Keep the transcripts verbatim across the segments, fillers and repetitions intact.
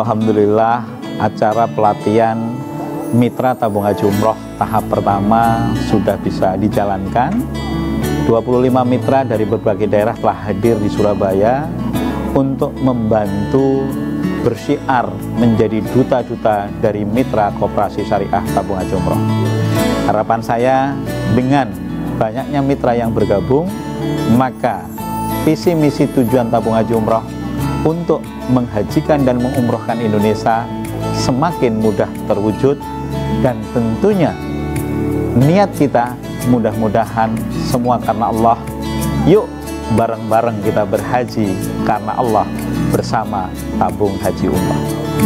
Alhamdulillah, acara pelatihan Mitra Tabung Haji Umroh tahap pertama sudah bisa dijalankan. dua puluh lima mitra dari berbagai daerah telah hadir di Surabaya untuk membantu bersyiar menjadi duta-duta dari Mitra Koperasi Syariah Tabung Haji Umroh. Harapan saya, dengan banyaknya mitra yang bergabung, maka visi misi tujuan Tabung Haji Umroh untuk menghajikan dan mengumrohkan Indonesia semakin mudah terwujud, dan tentunya niat kita mudah-mudahan semua karena Allah. Yuk bareng-bareng kita berhaji karena Allah bersama Tabung Haji Umroh.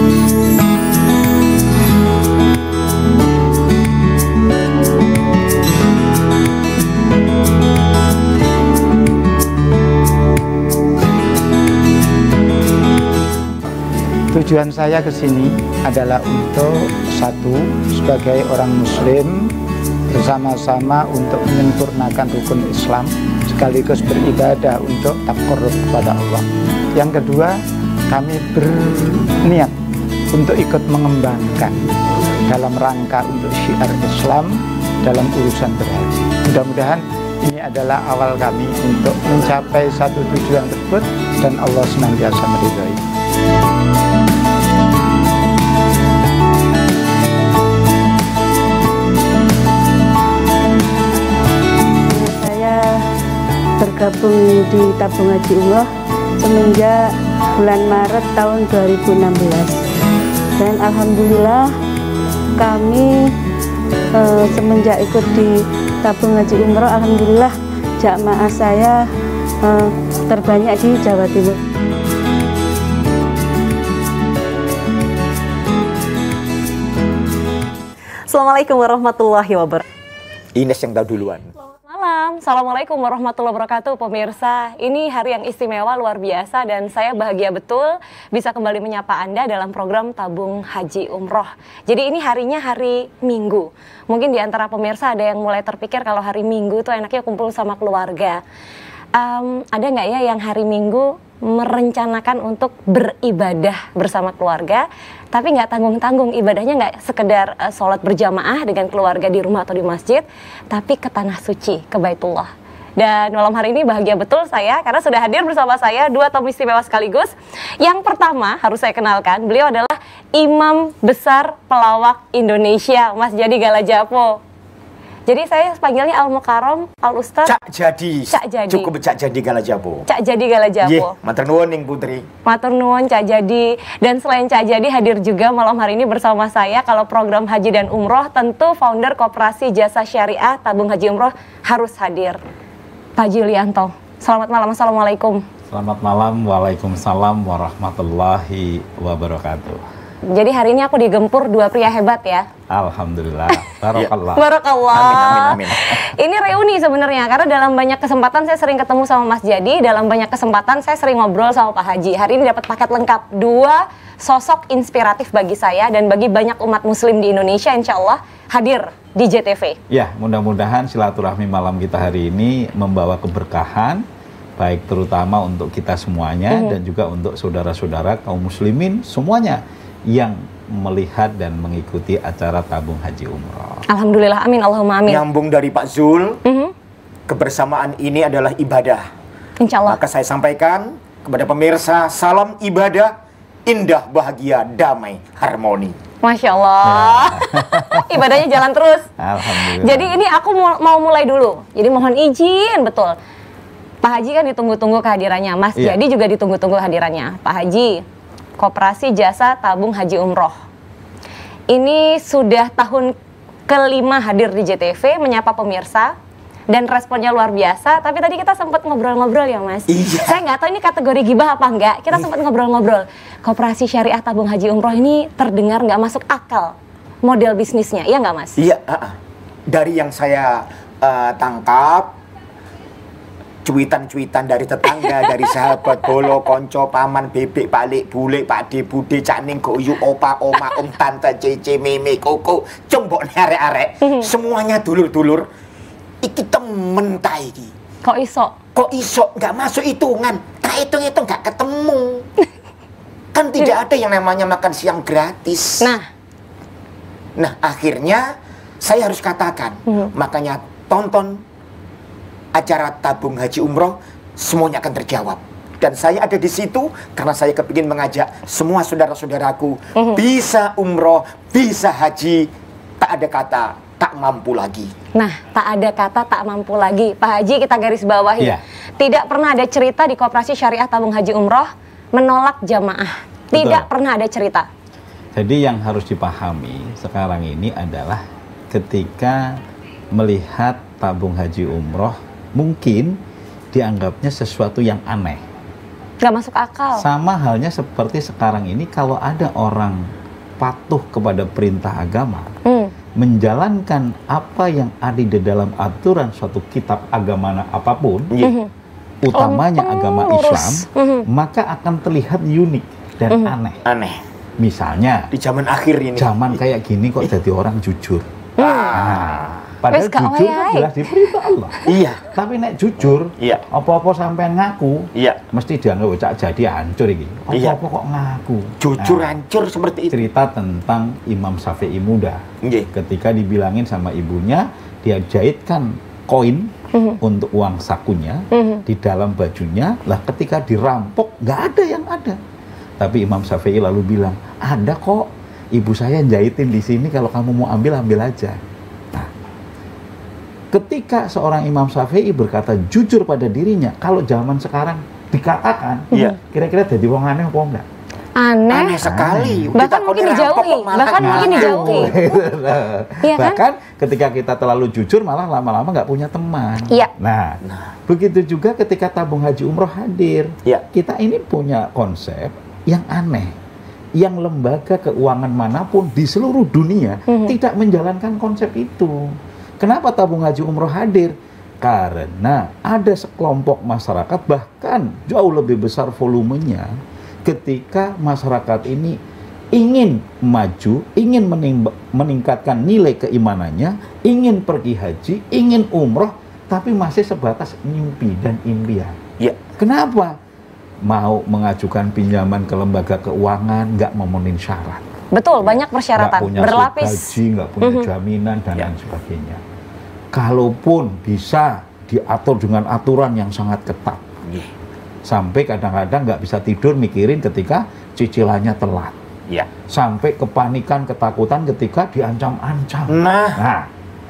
Tujuan saya ke sini adalah untuk satu, sebagai orang Muslim bersama-sama untuk menyempurnakan rukun Islam, sekaligus beribadah untuk taqarrub kepada Allah. Yang kedua, kami berniat untuk ikut mengembangkan dalam rangka untuk syiar Islam dalam urusan berhaji. Mudah-mudahan ini adalah awal kami untuk mencapai satu tujuan tersebut, dan Allah senantiasa meridhai. Bergabung di Tabung Haji Umroh semenjak bulan Maret tahun dua ribu enam belas, dan alhamdulillah kami e, semenjak ikut di Tabung Haji Umroh, alhamdulillah jamaah saya e, terbanyak di Jawa Timur. Assalamualaikum warahmatullahi wabarakatuh. Ines yang tahu duluan. Malam. Assalamualaikum warahmatullahi wabarakatuh, pemirsa. Ini hari yang istimewa luar biasa, dan saya bahagia betul bisa kembali menyapa Anda dalam program Tabung Haji Umroh. Jadi ini harinya hari Minggu. Mungkin di antara pemirsa ada yang mulai terpikir kalau hari Minggu itu enaknya kumpul sama keluarga. Um, ada nggak ya yang hari Minggu merencanakan untuk beribadah bersama keluarga, tapi nggak tanggung-tanggung, ibadahnya nggak sekedar uh, sholat berjamaah dengan keluarga di rumah atau di masjid, tapi ke tanah suci, ke Baitullah. Dan malam hari ini bahagia betul saya karena sudah hadir bersama saya dua tamu istimewa sekaligus. Yang pertama harus saya kenalkan, beliau adalah Imam Besar Pelawak Indonesia, Mas Jadi Galajapo. Jadi saya panggilnya Al Mukarrom, Al Ustaz Cak Jadi. Cak Jadi. Cukup Cak Jadi Galajapo. Cak Jadi Galajapo. Nggih, matur nuwun ning Putri. Matur nuwun Cak Jadi. Dan selain Cak Jadi hadir juga malam hari ini bersama saya kalau program Haji dan Umroh, tentu founder Koperasi Jasa Syariah Tabung Haji Umroh harus hadir, Pak Julianto. Selamat malam. Assalamualaikum. Selamat malam. Waalaikumsalam warahmatullahi wabarakatuh. Jadi hari ini aku digempur dua pria hebat ya. Alhamdulillah. Barakallah. Barakallah. Amin, amin, amin. Ini reuni sebenarnya karena dalam banyak kesempatan saya sering ketemu sama Mas Jadi, dalam banyak kesempatan saya sering ngobrol sama Pak Haji. Hari ini dapat paket lengkap, dua sosok inspiratif bagi saya dan bagi banyak umat muslim di Indonesia, insya Allah hadir di J T V. Ya, mudah-mudahan silaturahmi malam kita hari ini membawa keberkahan, baik terutama untuk kita semuanya, mm-hmm. dan juga untuk saudara-saudara kaum muslimin semuanya yang melihat dan mengikuti acara Tabung Haji Umroh. Alhamdulillah, amin, Allahumma amin. Nyambung dari Pak Zul, mm-hmm. kebersamaan ini adalah ibadah. Insya Allah. Maka saya sampaikan kepada pemirsa, salam ibadah, indah, bahagia, damai, harmoni. Masya Allah. Ya. Ibadahnya jalan terus. Alhamdulillah. Jadi ini aku mau mulai dulu. Jadi mohon izin, betul. Pak Haji kan ditunggu-tunggu kehadirannya. Mas ya. Jadi juga ditunggu-tunggu kehadirannya. Pak Haji, Koperasi Jasa Tabung Haji Umroh. Ini sudah tahun kelima hadir di J T V menyapa pemirsa dan responnya luar biasa. Tapi tadi kita sempat ngobrol-ngobrol ya Mas. Iya. Saya nggak tahu ini kategori gibah apa enggak. Kita sempat ngobrol-ngobrol. Koperasi Syariah Tabung Haji Umroh ini terdengar nggak masuk akal model bisnisnya, iya nggak Mas? Iya. Uh, dari yang saya uh, tangkap, cuitan-cuitan dari tetangga, dari sahabat, bolo, konco, paman, bebek, balik, bule, pakde, bude, caning, goyu, opa, oma, om, tante, cece, meme, koko, combok, arek-arek, semuanya dulur-dulur. Iki temen ta iki. Kok iso? Kok iso? Nggak masuk hitungan. Tak hitung-hitung nggak ketemu. Kan tidak ada yang namanya makan siang gratis. Nah, Nah, akhirnya saya harus katakan, Hmm. makanya tonton acara tabung haji umroh, semuanya akan terjawab. Dan saya ada di situ karena saya kepingin mengajak semua saudara-saudaraku Hmm. bisa umroh, bisa haji, tak ada kata tak mampu lagi. nah tak ada kata tak mampu lagi. Pak Haji, kita garis bawahi. Iya. Tidak pernah ada cerita di Koperasi Syariah Tabung Haji Umroh menolak jamaah. Tidak Betul. pernah ada cerita. Jadi yang harus dipahami sekarang ini adalah ketika melihat tabung haji umroh mungkin dianggapnya sesuatu yang aneh. Gak masuk akal. Sama halnya seperti sekarang ini kalau ada orang patuh kepada perintah agama, Hmm. menjalankan apa yang ada di dalam aturan suatu kitab agama apapun, Iya. utamanya Oh, agama lurus. Islam, Mhm. maka akan terlihat unik dan Mhm. aneh. Aneh. Misalnya, Di zaman akhir ini. zaman kayak gini kok jadi orang jujur. Ah. Padahal Wes gak jujur kan wayai. jelas diperintah Allah. Iya. Tapi nek jujur, Iya. apa-apa sampean ngaku, Iya. mesti dianggap cak jadi hancur iki. Iya. Apa-apa kok ngaku. Jujur Nah, hancur seperti itu. cerita tentang Imam Syafi'i muda. Nggih. Ketika dibilangin sama ibunya, dia jahitkan koin Mhm. untuk uang sakunya Mhm. di dalam bajunya. Lah ketika dirampok, nggak ada yang ada. Tapi Imam Syafi'i lalu bilang, ada kok, ibu saya jahitin di sini, kalau kamu mau ambil, ambil aja. Nah, ketika seorang Imam Syafi'i berkata jujur pada dirinya, kalau zaman sekarang dikatakan, Iya. kira-kira jadi wong aneh apa enggak? Aneh. Aneh sekali. Bahkan Ditakoni mungkin rampok dijauhi. kok malah Bahkan mungkin ngaku. dijauhi. Iya kan? Bahkan ketika kita terlalu jujur, malah lama-lama nggak punya teman. Iya. Nah, Nah. begitu juga ketika tabung haji umroh hadir, Iya. kita ini punya konsep yang aneh, yang lembaga keuangan manapun di seluruh dunia Mhm. tidak menjalankan konsep itu. Kenapa tabung haji umroh hadir? Karena ada sekelompok masyarakat, bahkan jauh lebih besar volumenya, ketika masyarakat ini ingin maju, ingin mening- meningkatkan nilai keimanannya, ingin pergi haji, ingin umroh, tapi masih sebatas mimpi dan impian. Iya. Kenapa? Mau mengajukan pinjaman ke lembaga keuangan, nggak memenuhi syarat. Betul, banyak persyaratan. Nggak punya Berlapis. gaji, nggak punya Mhm. jaminan, dan Ya. lain sebagainya. Kalaupun bisa diatur dengan aturan yang sangat ketat, Nggih. sampai kadang-kadang nggak bisa tidur mikirin ketika cicilannya telat, Iya. sampai kepanikan, ketakutan ketika diancam-ancam. Nah. Nah,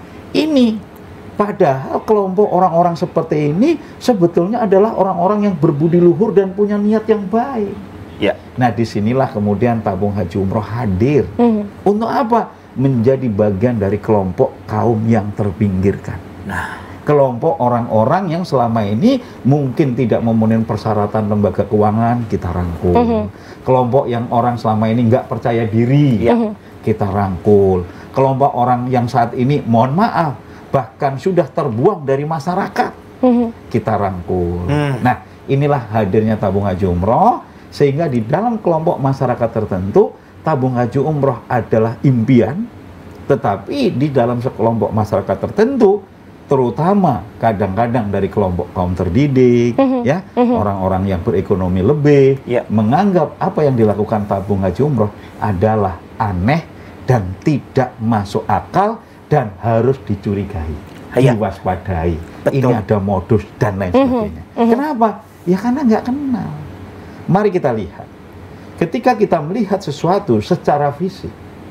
ini padahal kelompok orang-orang seperti ini sebetulnya adalah orang-orang yang berbudi luhur dan punya niat yang baik. Iya. Nah, disinilah kemudian tabung haji umroh hadir. Mhm. Untuk apa? Menjadi bagian dari kelompok kaum yang terpinggirkan. Nah. Kelompok orang-orang yang selama ini mungkin tidak memenuhi persyaratan lembaga keuangan, kita rangkul. Mhm. Kelompok yang orang selama ini nggak percaya diri, Iya. kita rangkul. Kelompok orang yang saat ini, mohon maaf, bahkan sudah terbuang dari masyarakat, Mhm. kita rangkul. Hmm. Nah, inilah hadirnya tabung haji umroh, sehingga di dalam kelompok masyarakat tertentu, tabung haji umroh adalah impian, tetapi di dalam sekelompok masyarakat tertentu, terutama kadang-kadang dari kelompok kaum terdidik, Mhm. ya, Mhm. orang-orang yang berekonomi lebih, Ya. menganggap apa yang dilakukan tabung haji umroh adalah aneh dan tidak masuk akal dan harus dicurigai, Ya. diwaspadai. Betul. Ini ada modus dan lain Mhm. sebagainya. Mhm. Kenapa? Ya karena nggak kenal. Mari kita lihat. Ketika kita melihat sesuatu secara fisik,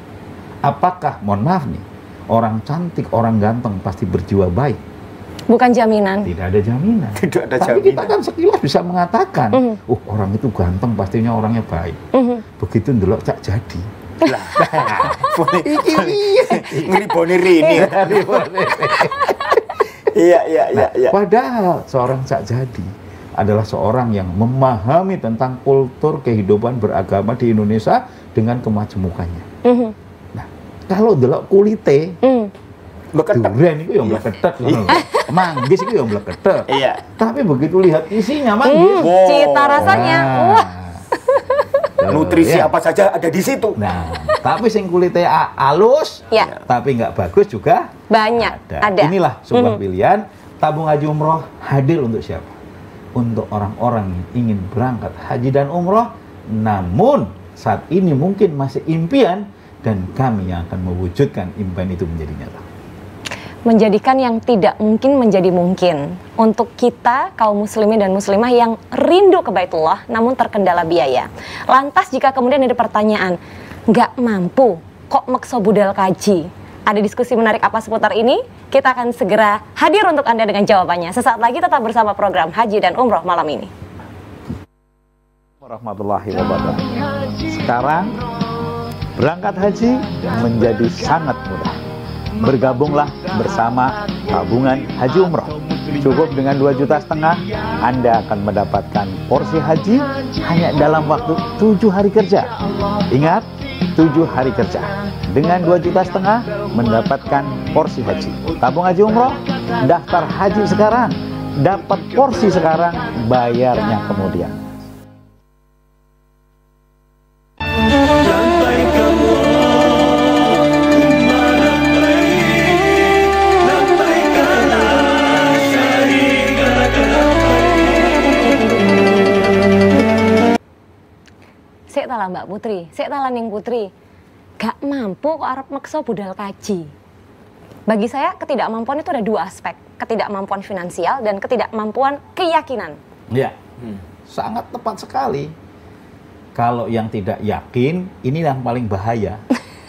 apakah, mohon maaf nih, orang cantik, orang ganteng pasti berjiwa baik? Bukan jaminan. Tidak ada jaminan. Tidak ada Tapi kita jaminan. kan sekilas bisa mengatakan, Mhm. oh orang itu ganteng, pastinya orangnya baik. Mhm. Begitu ndelok cak jadi. Lah. Iki ngriboni rini. Iya, iya, iya, Nah, iya. padahal seorang cak jadi adalah seorang yang memahami tentang kultur kehidupan beragama di Indonesia dengan kemajemukannya. Mhm. Kalau delok kulite, Mhm. Beketek. durian itu yang meleketek, manggis itu yang meleketek. Iya. Tapi begitu lihat isinya manggis, Hmm, Wow. cita rasanya. Wah. Tuh, Nutrisi ya. apa saja ada di situ. Nah, tapi sing kulite a- halus, Ya, tapi nggak bagus juga banyak. ada. Ada. Inilah sebuah Mhm. pilihan. Tabung haji umroh hadir untuk siapa? Untuk orang-orang yang ingin berangkat haji dan umroh namun saat ini mungkin masih impian, dan kami yang akan mewujudkan impian itu menjadi nyata. Menjadikan yang tidak mungkin menjadi mungkin untuk kita kaum muslimin dan muslimah yang rindu ke Baitullah namun terkendala biaya. Lantas jika kemudian ada pertanyaan, nggak mampu kok maksa budal kaji, ada diskusi menarik apa seputar ini? Kita akan segera hadir untuk Anda dengan jawabannya. Sesaat lagi tetap bersama program Haji dan Umroh malam ini. Warahmatullahi wabarakatuh. Sekarang berangkat haji menjadi sangat mudah. Bergabunglah bersama tabungan haji umroh. Cukup dengan dua juta setengah, Anda akan mendapatkan porsi haji hanya dalam waktu tujuh hari kerja. Ingat, tujuh hari kerja. Dengan dua juta setengah mendapatkan porsi haji. Tabung haji umroh, daftar haji sekarang, dapat porsi sekarang, bayarnya kemudian. Sik tala Mbak Putri, sik tala ning Putri. Gak mampu kok arep maksa budal kaji. Bagi saya ketidakmampuan itu ada dua aspek, ketidakmampuan finansial dan ketidakmampuan keyakinan. Ya, hmm. sangat tepat sekali. Kalau yang tidak yakin, ini yang paling bahaya.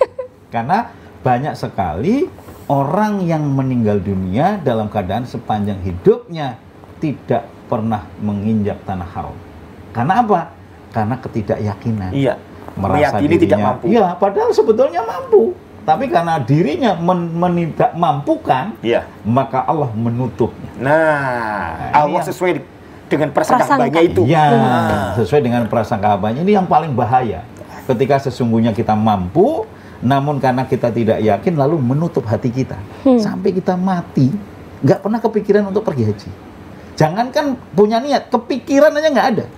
Karena banyak sekali orang yang meninggal dunia dalam keadaan sepanjang hidupnya tidak pernah menginjak tanah haram. Karena apa? Karena ketidakyakinan. Iya. Merasa Meyakini dirinya tidak mampu. Iya, padahal sebetulnya mampu. Tapi karena dirinya men tidak mampukan, iya, maka Allah menutupnya. Nah, nah Allah sesuai dengan prasangka hambanya itu. Iya, nah. sesuai dengan prasangka hambanya. Ini yang paling bahaya. Ketika sesungguhnya kita mampu, namun karena kita tidak yakin, lalu menutup hati kita. Hmm. Sampai kita mati, nggak pernah kepikiran untuk pergi haji. Jangankan punya niat, kepikiran aja nggak ada.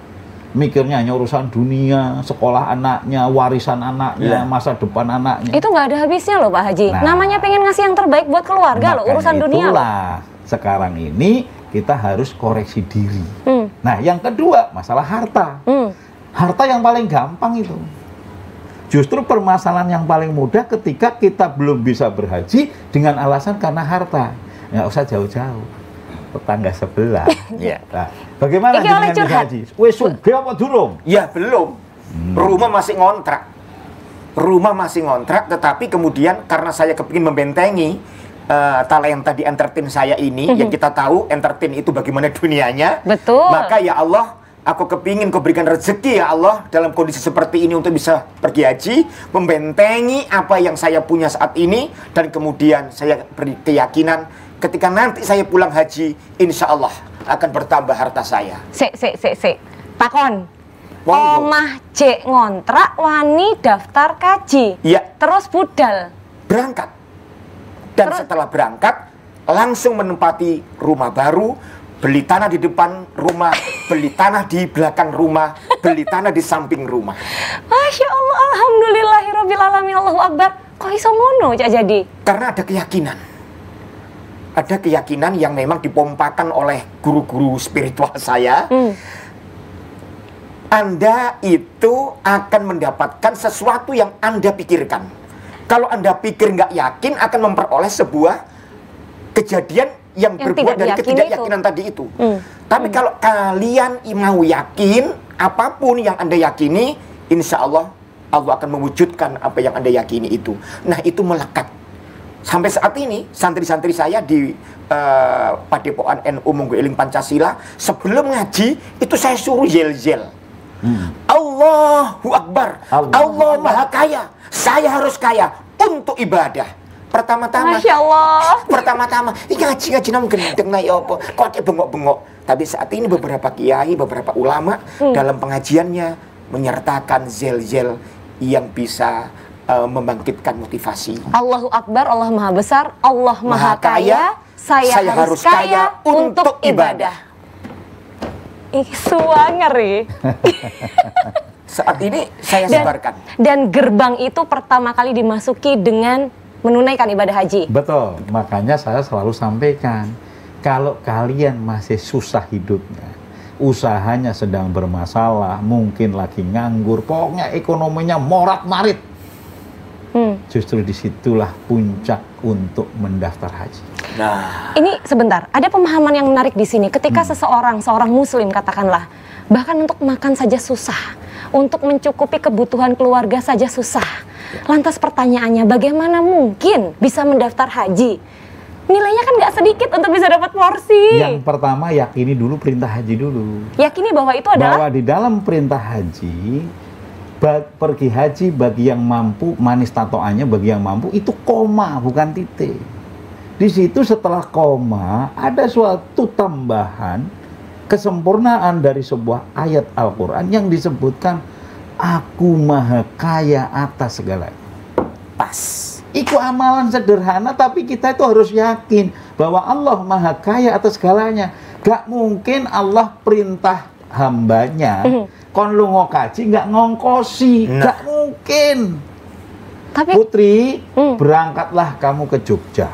Mikirnya hanya urusan dunia, sekolah anaknya, warisan anaknya, yeah. masa depan anaknya. Itu nggak ada habisnya loh Pak Haji. Nah, namanya pengen ngasih yang terbaik buat keluarga loh, urusan dunia itulah, loh. Sekarang ini kita harus koreksi diri. Hmm. Nah, yang kedua masalah harta. Hmm. Harta yang paling gampang itu. Justru permasalahan yang paling mudah ketika kita belum bisa berhaji dengan alasan karena harta. Nggak usah jauh-jauh. Tetangga sebelah. Ya. Nah, bagaimana dengan haji? Wes sugih apa durung? Ya belum. Hmm. Rumah masih ngontrak. Rumah masih ngontrak, tetapi kemudian karena saya kepingin membentengi uh, talenta di entertain saya ini, yang kita tahu entertain itu bagaimana dunianya. Betul. Maka ya Allah, aku kepingin kau berikan rezeki ya Allah dalam kondisi seperti ini untuk bisa pergi haji, membentengi apa yang saya punya saat ini, dan kemudian saya beri keyakinan ketika nanti saya pulang haji, insya Allah akan bertambah harta saya. Sik, sik, sik, sik. Takon. Omah jek ngontrak, wani daftar kaji. Iya. Terus budal. Berangkat. Dan Terus? setelah berangkat, langsung menempati rumah baru, beli tanah di depan rumah, beli tanah di belakang rumah, beli tanah di samping rumah. Masya Allah, alhamdulillahirabbil alamin, Allahu Akbar. Kok iso ngono Cak jadi? Karena ada keyakinan. Ada keyakinan yang memang dipompakan oleh guru-guru spiritual saya. Hmm. Anda itu akan mendapatkan sesuatu yang Anda pikirkan. Kalau Anda pikir nggak yakin, akan memperoleh sebuah kejadian yang, yang berbuah dari ketidakyakinan itu. tadi itu. Hmm. Tapi hmm. kalau kalian mau yakin, apapun yang Anda yakini, insya Allah, Allah akan mewujudkan apa yang Anda yakini itu. Nah, itu melekat. Sampai saat ini, santri-santri saya di uh, Padepokan N U Monggo Eling Pancasila, sebelum ngaji, itu saya suruh yel-yel. Hmm. Allahu Akbar, Allah. Allah Maha Kaya, saya harus kaya untuk ibadah. Pertama-tama, Masya Allah. Pertama-tama, ini ngaji-ngaji namun gendeng na ya apa, kok ada bengok-bengok. Tapi saat ini beberapa kiai, beberapa ulama hmm. dalam pengajiannya menyertakan zel-zel yang bisa Uh, membangkitkan motivasi. Allahu Akbar, Allah Maha Besar, Allah Maha, Maha Kaya, saya, saya harus kaya, kaya untuk ibadah. Ih, ngeri. Saat ini saya dan, sebarkan. Dan gerbang itu pertama kali dimasuki dengan menunaikan ibadah haji. Betul, makanya saya selalu sampaikan, kalau kalian masih susah hidupnya, usahanya sedang bermasalah, mungkin lagi nganggur, pokoknya ekonominya morat-marit. Hmm. Justru disitulah puncak untuk mendaftar haji. Nah, ini sebentar, ada pemahaman yang menarik di sini. Ketika hmm. seseorang, seorang muslim katakanlah, bahkan untuk makan saja susah, untuk mencukupi kebutuhan keluarga saja susah. Lantas pertanyaannya, bagaimana mungkin bisa mendaftar haji? Nilainya kan nggak sedikit untuk bisa dapat porsi. Yang pertama, yakini dulu perintah haji dulu. Yakini bahwa itu adalah? Bahwa di dalam perintah haji, pergi haji bagi yang mampu, manis tatoannya bagi yang mampu, itu koma, bukan titik. Di situ setelah koma, ada suatu tambahan, kesempurnaan dari sebuah ayat Al-Quran yang disebutkan, aku maha kaya atas segalanya. Pas. Itu amalan sederhana, tapi kita itu harus yakin bahwa Allah maha kaya atas segalanya. Gak mungkin Allah perintah hambanya, mm-hmm. kon lungo kaji gak ngongkosi, nah. Gak mungkin. Tapi, Putri, mm. berangkatlah kamu ke Jogja.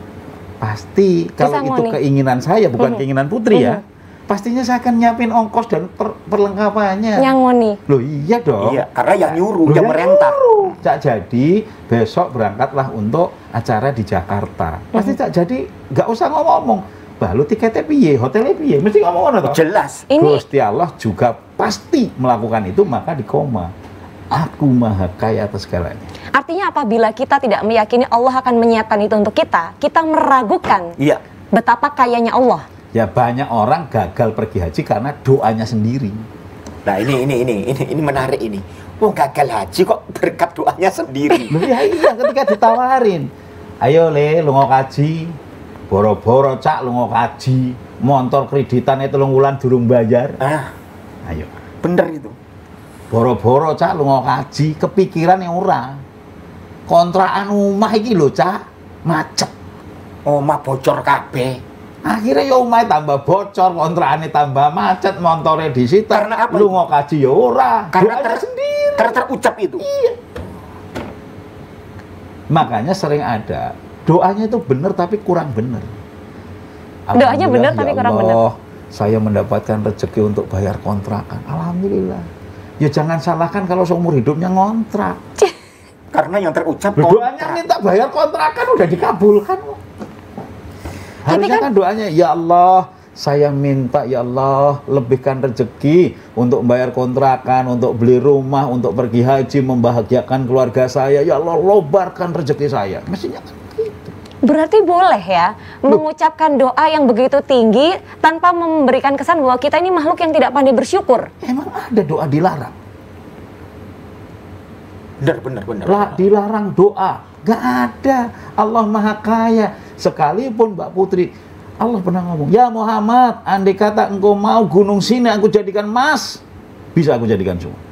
Pasti kalau itu nih. Keinginan saya, bukan mm-hmm. keinginan Putri mm-hmm. ya. Pastinya saya akan nyiapin ongkos dan per perlengkapannya. Yang ngoni. Loh iya dong. Iya, karena yang nyuruh, Loh, yang merentah. Cak Jadi besok berangkatlah untuk acara di Jakarta. Pasti Cak Jadi nggak usah ngomong-ngomong. Balu tiketnya piye, hotelnya piye, mesti ngomong toh. Jelas. Ini Gusti Allah juga pasti melakukan itu, maka di koma. Aku maha kaya atas segalanya. Artinya apabila kita tidak meyakini Allah akan menyiapkan itu untuk kita, kita meragukan iya. betapa kayanya Allah. Ya banyak orang gagal pergi haji karena doanya sendiri. Nah ini ini ini ini ini menarik ini. Oh gagal haji kok berkat doanya sendiri. Loh ya iya, ketika ditawarin, ayo le lungo kaji, boro-boro cak lungo kaji, motor kreditan itu wulan durung bayar. Ah, ayo. Bener itu. Boro-boro cak lungo kaji, kepikiran yang ora. Kontrakan rumah iki lho cak, macet. Omah bocor kabeh. Akhirnya ya umai tambah bocor, kontrakannya tambah macet, motornya disita. Karena apa? Lu mau kaji ya ora. Karena ter sendiri. Karena terucap itu. Iya. Makanya sering ada doanya itu benar tapi kurang benar. Doanya benar tapi kurang benar. Saya mendapatkan rezeki untuk bayar kontrakan. Alhamdulillah. Ya jangan salahkan kalau seumur hidupnya ngontrak. Karena yang terucap kontrak. Doanya minta bayar kontrakan udah dikabulkan. Harusnya kan, kan doanya, ya Allah, saya minta ya Allah lebihkan rezeki untuk membayar kontrakan, untuk beli rumah, untuk pergi haji, membahagiakan keluarga saya. Ya Allah, lobarkan rezeki saya. Mestinya kan gitu. Berarti boleh ya Loh. mengucapkan doa yang begitu tinggi tanpa memberikan kesan bahwa kita ini makhluk yang tidak pandai bersyukur. Emang ada doa dilarang? Benar, benar, benar. Lah, dilarang doa. Gak ada. Allah maha kaya. Sekalipun Mbak Putri, Allah pernah ngomong, ya Muhammad, andai kata engkau mau gunung sini aku jadikan emas, bisa aku jadikan semua.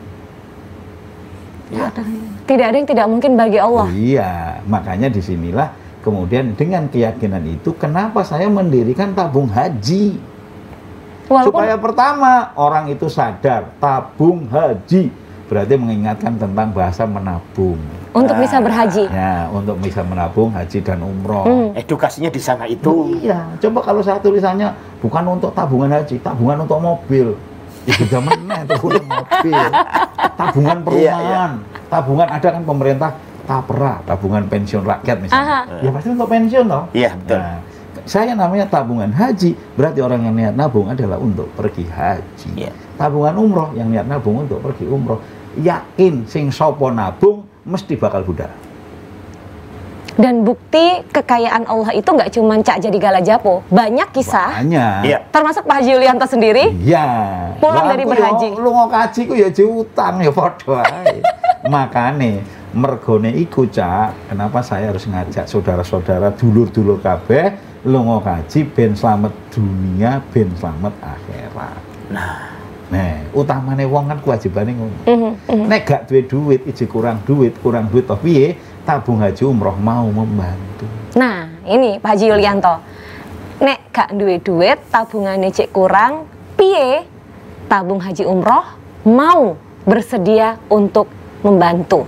Ya. Tidak ada yang tidak mungkin bagi Allah. Oh, iya, makanya disinilah kemudian dengan keyakinan itu, kenapa saya mendirikan tabung haji? Walaupun... Supaya pertama, orang itu sadar, tabung haji berarti mengingatkan tentang bahasa menabung. Untuk nah, bisa berhaji. Ya, untuk bisa menabung haji dan umroh. Hmm. Edukasinya di sana itu. Iya, coba kalau saya tulisannya bukan untuk tabungan haji, tabungan untuk mobil. Ya sudah meneh tabungan mobil. Tabungan perumahan. Iya, iya. Tabungan ada kan pemerintah tapra, tabungan pensiun rakyat misalnya. Aha. Ya pasti untuk pensiun toh. Iya, betul. Nah, saya namanya tabungan haji, berarti orang yang niat nabung adalah untuk pergi haji. Iya. Tabungan umroh yang niat nabung untuk pergi umroh. Yakin sing sopo nabung mesti bakal budal. Dan bukti kekayaan Allah itu nggak cuma Cak Jadi Galajapo, banyak kisah. Banyak. Iya. Termasuk Pak Haji Yulianto sendiri. Iya. Pulang dari berhaji. Lu mau kaji ku ya utang ya podo ae. Makane mergone iku Cak, kenapa saya harus ngajak saudara-saudara dulur-dulur kabeh lunga kaji ben slamet dunia, ben slamet akhirat. Nah, Nah, utamane wong kan kewajibane ngono. Mm -hmm. Nek gak duwe duit, iji kurang duit, kurang duit toh piye? Tabung haji umroh mau membantu. Nah, ini Pak Haji Yulianto. Nek gak duwe duit, tabungane cek kurang, piye? Tabung haji umroh mau bersedia untuk membantu.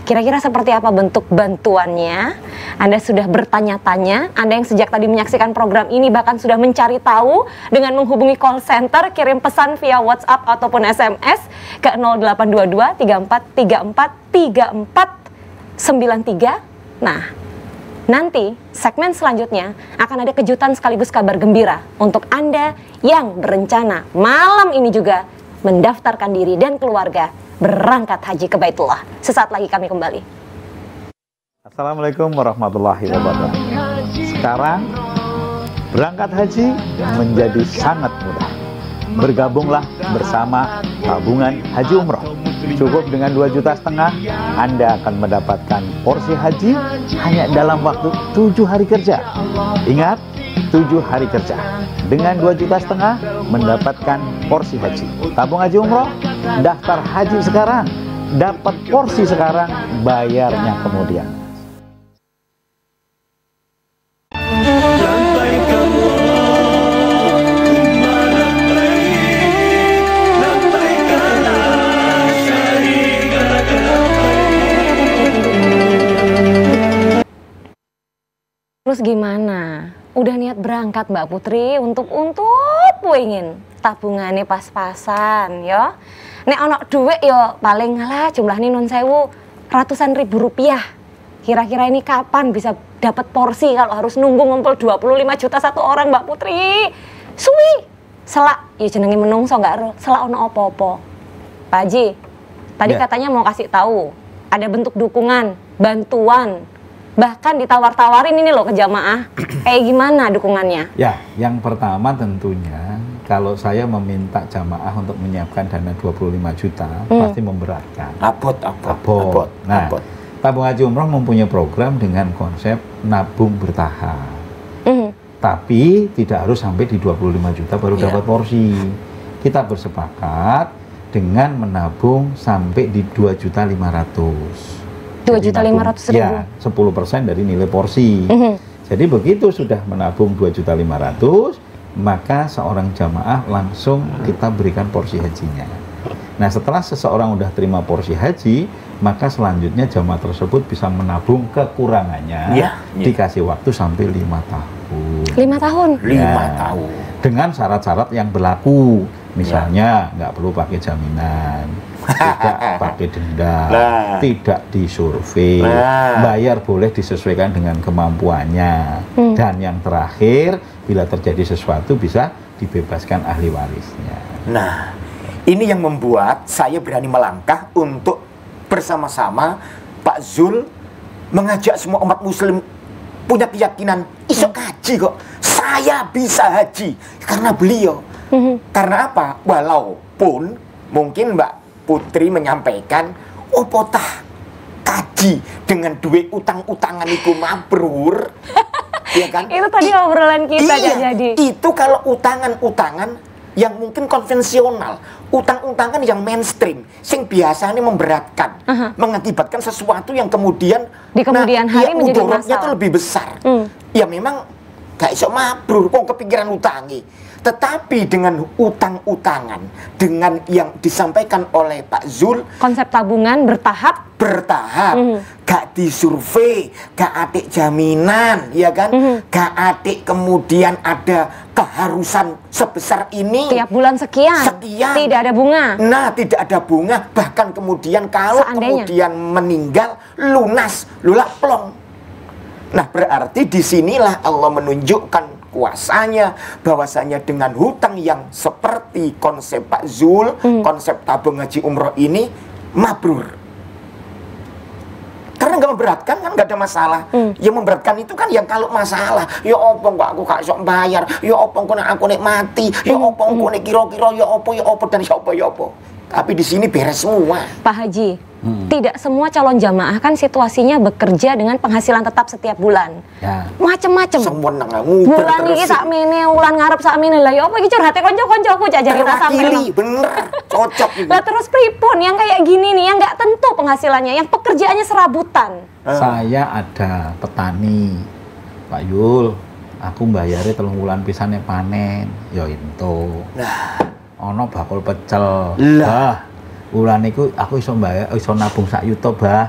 Kira-kira seperti apa bentuk bantuannya? Anda sudah bertanya-tanya, Anda yang sejak tadi menyaksikan program ini bahkan sudah mencari tahu dengan menghubungi call center, kirim pesan via WhatsApp ataupun S M S ke nol delapan dua dua tiga empat tiga empat tiga empat sembilan tiga. Nah, nanti segmen selanjutnya akan ada kejutan sekaligus kabar gembira untuk Anda yang berencana malam ini juga mendaftarkan diri dan keluarga berangkat haji ke Baitullah. Sesaat lagi kami kembali. Assalamualaikum warahmatullahi wabarakatuh. Sekarang berangkat haji menjadi sangat mudah. Bergabunglah bersama tabungan haji umroh. Cukup dengan dua juta setengah, Anda akan mendapatkan porsi haji hanya dalam waktu tujuh hari kerja. Ingat, tujuh hari kerja. Dengan dua juta setengah mendapatkan porsi haji. Tabung haji umroh, daftar haji sekarang, dapat porsi sekarang, bayarnya kemudian. Terus gimana? Udah niat berangkat Mbak Putri untuk untuk pengen tabungannya pas-pasan ya. Nek ono duit yo paling lah jumlahnya nun sewu ratusan ribu rupiah. Kira-kira ini kapan bisa dapat porsi kalau harus nunggu ngumpul dua puluh lima juta satu orang Mbak Putri? Suwi. Selak ya jenenge menungso enggak ero, selak ono opo-opo. Pak Haji, tadi ya. Katanya mau kasih tahu ada bentuk dukungan, bantuan. Bahkan ditawar-tawarin ini loh ke jamaah. Eh gimana dukungannya? Ya, yang pertama tentunya kalau saya meminta jamaah untuk menyiapkan dana dua puluh lima juta, hmm. pasti memberatkan. Abot, abot, abot. abot. Nah, abot. Tabung Haji Umroh mempunyai program dengan konsep nabung bertahap. Hmm. Tapi tidak harus sampai di dua puluh lima juta baru yeah. dapat porsi. Kita bersepakat dengan menabung sampai di dua juta lima ratus. dua juta lima ratus ribu. Ya, sepuluh persen dari nilai porsi. Mm-hmm. Jadi begitu sudah menabung dua juta lima ratus, maka seorang jamaah langsung kita berikan porsi hajinya. Nah, setelah seseorang udah terima porsi haji, maka selanjutnya jamaah tersebut bisa menabung kekurangannya. Ya, ya. Dikasih waktu sampai lima tahun. lima tahun? lima Ya, tahun. dengan syarat-syarat yang berlaku. Misalnya nggak ya. perlu pakai jaminan, tidak pakai denda, nah. tidak disurvei, nah. bayar boleh disesuaikan dengan kemampuannya, hmm. dan yang terakhir bila terjadi sesuatu bisa dibebaskan ahli warisnya. Nah, ini yang membuat saya berani melangkah untuk bersama-sama Pak Zul mengajak semua umat muslim punya keyakinan isok haji kok, saya bisa haji karena beliau. Karena apa? Walaupun mungkin Mbak Putri menyampaikan, oh potah kaji dengan duit utang-utangan itu mabrur, ya kan? Itu tadi obrolan kita iya, jadi. Itu kalau utangan-utangan yang mungkin konvensional, utang-utangan yang mainstream, sing biasanya memberatkan, uh-huh. mengakibatkan sesuatu yang kemudian di kemudian nah, hari ya, menjadi mudaratnya masalah. itu lebih besar. Hmm. Ya memang gak iso mabrur, kok kepikiran utangi. Tetapi dengan utang-utangan, dengan yang disampaikan oleh Pak Zul, konsep tabungan bertahap, bertahap, mm. gak disurvei, gak adik jaminan, ya kan, mm. gak adik kemudian ada keharusan sebesar ini, tiap bulan sekian, sekian, tidak ada bunga. Nah, tidak ada bunga, bahkan kemudian kalau Seandainya. kemudian meninggal lunas, lulah plong. Nah, berarti disinilah Allah menunjukkan kuasanya, bahwasanya dengan hutang yang seperti konsep Pak Zul, hmm. konsep tabung haji umroh ini mabrur. Karena nggak memberatkan kan, nggak ada masalah. Hmm. Yang memberatkan itu kan yang kalau masalah, ya opong kok aku gak sok bayar, ya opong kok aku nek mati, ya opong kok nek kira-kira, ya opo, ya opo dan ya opo, ya opo. Tapi di sini beres semua. Pak Haji, hmm. tidak semua calon jamaah kan situasinya bekerja dengan penghasilan tetap setiap bulan. Ya. Macem-macem. Semua nang bulan ini sak mene, ulan ngarep sak mene lah. Ya apa iki curhate kanca-kancaku jajare kita sampe. Bener, cocok gitu. Lah terus pripun yang kayak gini nih yang nggak tentu penghasilannya, yang pekerjaannya serabutan. Hmm. Saya ada petani, Pak Yul. Aku bayarnya telung wulan pisane panen, ya ento. Nah. Ono bakul pecel, bah, ulan iku aku iso bayar, iso nabung sak yuta bah,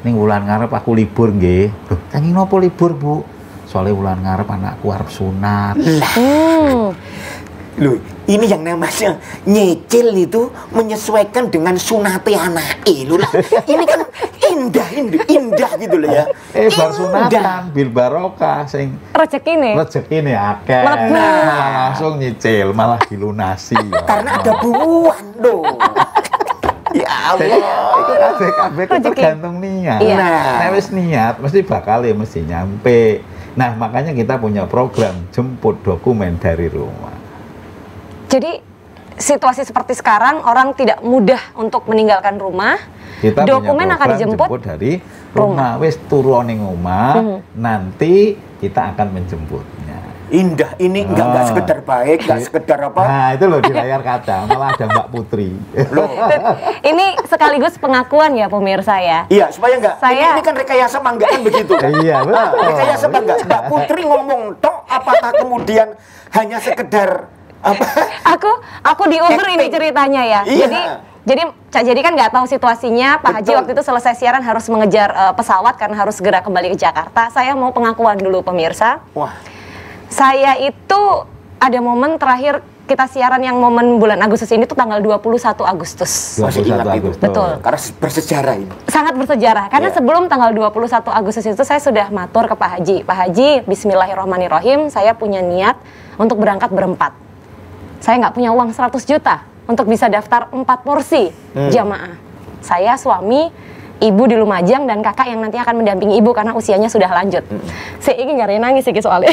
ning wulan ngarep aku libur nggih. Loh, kenging nopo libur, Bu? Soalnya wulan ngarep anakku arep sunat. Hmm. Loh, ini yang namanya nyicil itu menyesuaikan dengan sunate anake lho lah. Ini kan indah, indah, indah gitu loh ya. Eh, bar sunatan bil barokah sing Rezekine. rezekine akeh. Mlebu. Malah langsung nyicil, malah dilunasi. Ya. Karena ada buruan loh. Ya Jadi, Allah. itu kabeh-kabeh itu Rezeki. tergantung niat. Iya. Nah. Nek wis niat mesti bakal ya mesti nyampe. Nah, makanya kita punya program jemput dokumen dari rumah. Jadi situasi seperti sekarang orang tidak mudah untuk meninggalkan rumah. Kita Dokumen punya akan program dijemput jemput dari rumah. Wis turu ning omah, Mhm. nanti kita akan menjemputnya. Indah ini enggak enggak Ah. sekedar baik, enggak sekedar apa. Nah, itu loh di layar kaca, malah ada Mbak Putri. Loh. Ini sekaligus pengakuan ya pemirsa ya. Iya, supaya enggak. Saya- Ini, ini kan rekayasa mangga kan begitu. Iya, Nah, betul. rekayasa mangga. Mbak Putri ngomong tok, apakah kemudian hanya sekedar apa? Aku aku di Uber ini Acting. ceritanya ya. Iya. Jadi jadi Cak Jadi kan nggak tahu situasinya. Pak Haji Betul. waktu itu selesai siaran harus mengejar eh, pesawat karena harus segera kembali ke Jakarta. Saya mau pengakuan dulu pemirsa. Wah, Saya itu ada momen terakhir kita siaran yang momen bulan Agustus ini tuh tanggal dua puluh satu Agustus. Masih ingat itu. Agustus. Betul. karena bersejarah ini. Sangat bersejarah karena Iya. sebelum tanggal dua puluh satu Agustus itu saya sudah matur ke Pak Haji. Pak Haji, bismillahirrahmanirrahim, saya punya niat untuk berangkat berempat. Saya nggak punya uang seratus juta untuk bisa daftar empat porsi Hmm. jamaah. Saya, suami, ibu di Lumajang, dan kakak yang nanti akan mendampingi ibu karena usianya sudah lanjut. Saya ingin nggak nangis sih soalnya.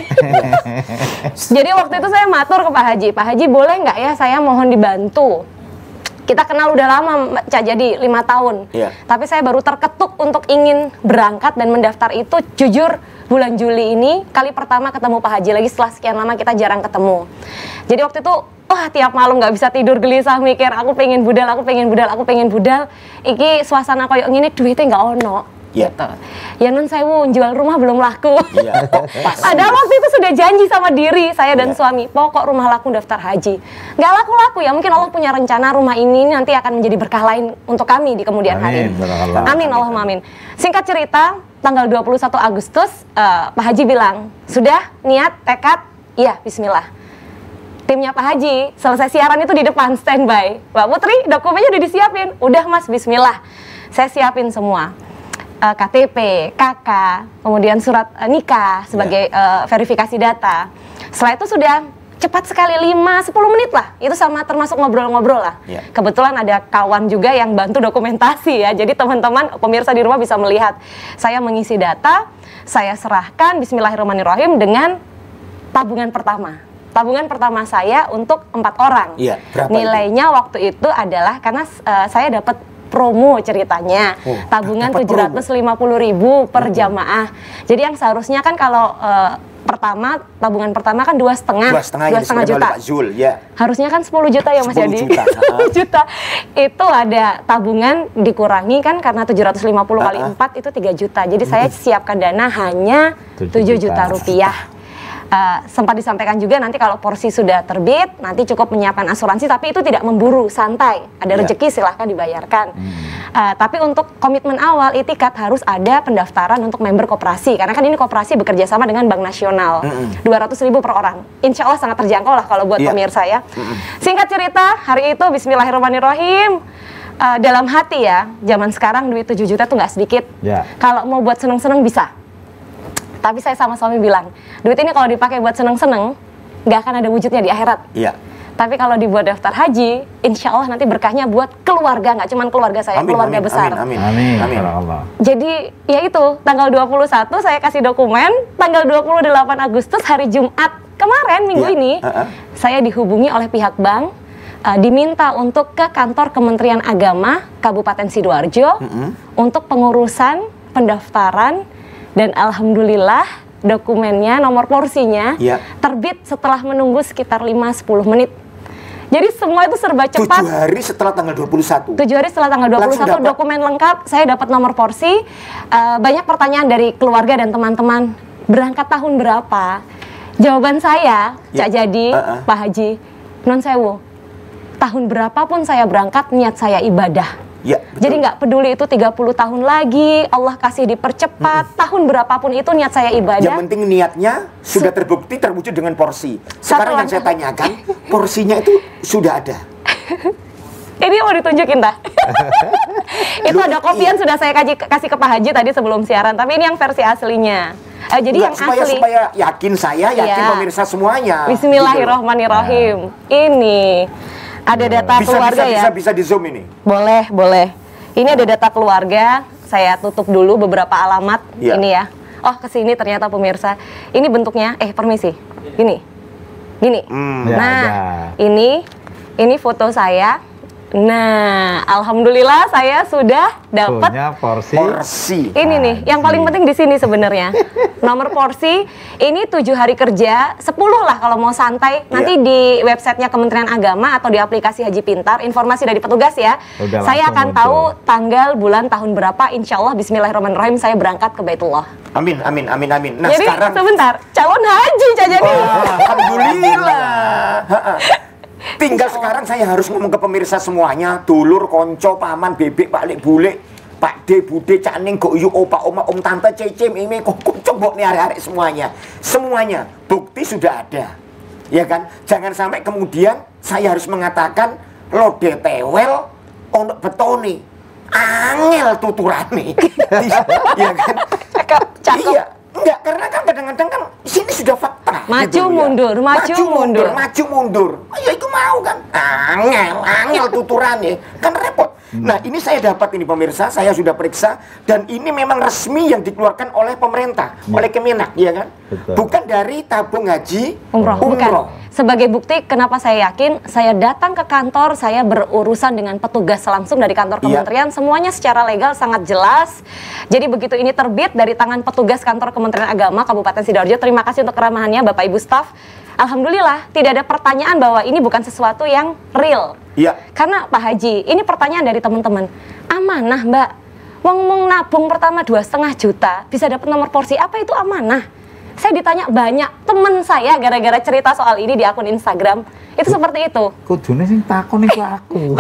Jadi waktu itu saya matur ke Pak Haji, Pak Haji boleh nggak ya saya mohon dibantu. Kita kenal udah lama, Mbak Cak Jadi, lima tahun. Iya. Tapi saya baru terketuk untuk ingin berangkat dan mendaftar itu jujur bulan Juli ini kali pertama ketemu Pak Haji lagi setelah sekian lama kita jarang ketemu. Jadi waktu itu wah tiap malam nggak bisa tidur gelisah mikir aku pengen budal, aku pengen budal, aku pengen budal. Iki suasana koyo ngene duitnya nggak ono. Iya. Gitu. Ya nun sewu jual rumah belum laku. Iya, kok pas. Padahal waktu itu sudah janji sama diri saya dan Iya. suami, pokok rumah laku daftar haji. Nggak laku-laku ya, mungkin Allah punya rencana rumah ini nanti akan menjadi berkah lain untuk kami di kemudian hari. Amin, barakallah. Amin, Allahumma amin. Singkat cerita, tanggal dua puluh satu Agustus, eh, Pak Haji bilang, sudah niat, tekad, iya bismillah. Timnya Pak Haji, selesai siaran itu di depan standby. Mbak Putri, dokumennya udah disiapin. Udah mas, bismillah. Saya siapin semua. Eh, K T P, K K, kemudian surat eh, nikah sebagai eh, verifikasi data. Setelah itu sudah cepat sekali, lima sampai sepuluh menit lah. Itu sama termasuk ngobrol-ngobrol lah. Ya. Kebetulan ada kawan juga yang bantu dokumentasi ya. Jadi teman-teman pemirsa di rumah bisa melihat. Saya mengisi data, saya serahkan bismillahirrahmanirrahim dengan tabungan pertama. Tabungan pertama saya untuk empat orang. Iya, berapa Nilainya waktu itu adalah karena eh, saya dapat promo ceritanya. Oh, Tabungan dapat tujuh ratus lima puluh ribu per jamaah. Jadi yang seharusnya kan kalau eh, pertama tabungan pertama kan dua setengah Dua setengah dua yang setengah disebutkan juta. oleh Pak Zul, ya. Harusnya kan sepuluh juta ya Mas sepuluh Yadi. juta, sepuluh juta. Itu ada tabungan dikurangi kan karena tujuh ratus lima puluh kali Ah, ah. empat itu tiga juta. Jadi saya siapkan dana hanya tujuh juta rupiah. Uh, sempat disampaikan juga nanti kalau porsi sudah terbit nanti cukup menyiapkan asuransi, tapi itu tidak memburu, santai, ada Ya. rezeki silahkan dibayarkan. Uh, tapi untuk komitmen awal itikat harus ada pendaftaran untuk member koperasi karena kan ini koperasi bekerja sama dengan Bank Nasional. dua ratus ribu per orang, insya Allah sangat terjangkau lah kalau buat Ya. pemirsa ya. Singkat cerita hari itu bismillahirrahmanirrahim. Uh, dalam hati ya, zaman sekarang duit tujuh juta tuh nggak sedikit. Ya. Kalau mau buat seneng-seneng bisa. Tapi saya sama suami bilang, duit ini kalau dipakai buat seneng-seneng, nggak akan ada wujudnya di akhirat. Iya. Tapi kalau dibuat daftar haji, insya Allah nanti berkahnya buat keluarga, nggak cuma keluarga saya, Amin, keluarga amin, besar. Amin, Amin, amin. barakallah. Jadi ya itu, tanggal dua puluh satu saya kasih dokumen, tanggal dua puluh delapan Agustus hari Jumat kemarin, minggu Iya, ini, uh-uh. saya dihubungi oleh pihak bank, uh, diminta untuk ke kantor Kementerian Agama Kabupaten Sidoarjo Mm-mm. untuk pengurusan pendaftaran, dan alhamdulillah dokumennya, nomor porsinya Iya. terbit setelah menunggu sekitar lima sampai sepuluh menit. Jadi semua itu serba Tujuh cepat. hari setelah tanggal dua puluh satu. Tujuh hari setelah tanggal dua puluh satu Langsung dapat. dokumen lengkap, saya dapat nomor porsi. Uh, banyak pertanyaan dari keluarga dan teman-teman, berangkat tahun berapa? Jawaban saya, Ya. Cak Jadi, Uh-uh. Pak Haji, non sewu, tahun berapapun saya berangkat, niat saya ibadah. Ya, betul. Jadi nggak peduli itu tiga puluh tahun lagi, Allah kasih dipercepat, mm-hmm. tahun berapapun itu niat saya ibadah. Yang penting niatnya sudah terbukti terwujud dengan porsi. Sekarang yang saya tanyakan, porsinya itu sudah ada. Ini mau ditunjukin dah. Itu Loh, ada kopi yang iya. sudah saya kasih, kasih ke Pak Haji tadi sebelum siaran, tapi ini yang versi aslinya. Eh, jadi Enggak, yang supaya, asli. supaya yakin saya, yakin Iya. pemirsa semuanya. Bismillahirrahmanirrahim. Gitu Ini ada data bisa, keluarga bisa, ya. Bisa, bisa di zoom ini. Boleh, boleh. Ini ada data keluarga. Saya tutup dulu beberapa alamat. Iya. Ini ya. Oh, kesini ternyata pemirsa. Ini bentuknya. Eh, permisi. Gini, gini. Hmm. Ya, Nah, ada. ini, ini foto saya. Nah, alhamdulillah saya sudah dapat Punya porsi. Porsi. ini nih, yang paling penting di sini sebenarnya. Nomor porsi ini tujuh hari kerja, sepuluh lah kalau mau santai. Nanti Iya. di websitenya Kementerian Agama atau di aplikasi Haji Pintar, informasi dari petugas ya. Udah Saya langsung akan muncul. tahu tanggal, bulan, tahun berapa. Insya Allah Bismillahirrahmanirrahim saya berangkat ke Baitullah. Amin, amin, amin, amin. Nah, Jadi sekarang sebentar, calon haji Caca nih. Wah, alhamdulillah. Ha-ha. Tinggal sekarang saya harus ngomong ke pemirsa semuanya, dulur, konco, paman, bebek, pak lek, bule, pak de, bude, caning, goyu, opa, oma, om, tante, cece, mimi, kok coba nih arek-arek semuanya. Semuanya, bukti sudah ada. Ya kan? Jangan sampai kemudian saya harus mengatakan lode tewel ono betone. Angel tuturane. Ya kan? Cakep, cakep. Iya. Enggak, karena kan kadang-kadang kan sini sudah fakta. Maju, gitu ya. mundur, maju, mundur. Maju mundur. Oh, ya itu mau kan. Angel, angel tuturannya. Kan repot. Hmm. Nah, ini saya dapat ini pemirsa, saya sudah periksa dan ini memang resmi yang dikeluarkan oleh pemerintah, Ya. oleh Kemenak, ya kan? Betul. Bukan dari tabung haji Umroh, bukan. Sebagai bukti kenapa saya yakin, saya datang ke kantor, saya berurusan dengan petugas langsung dari kantor Iya. kementerian, semuanya secara legal sangat jelas. Jadi begitu ini terbit dari tangan petugas kantor Kementerian Agama Kabupaten Sidoarjo, terima kasih untuk keramahannya Bapak Ibu staf. Alhamdulillah tidak ada pertanyaan bahwa ini bukan sesuatu yang real. Iya. Karena Pak Haji, ini pertanyaan dari teman-teman. Amanah Mbak, wong mong nabung pertama dua setengah juta bisa dapat nomor porsi, apa itu amanah? Saya ditanya banyak teman saya gara-gara cerita soal ini di akun Instagram. Itu seperti itu. Kudune sing takon iku aku.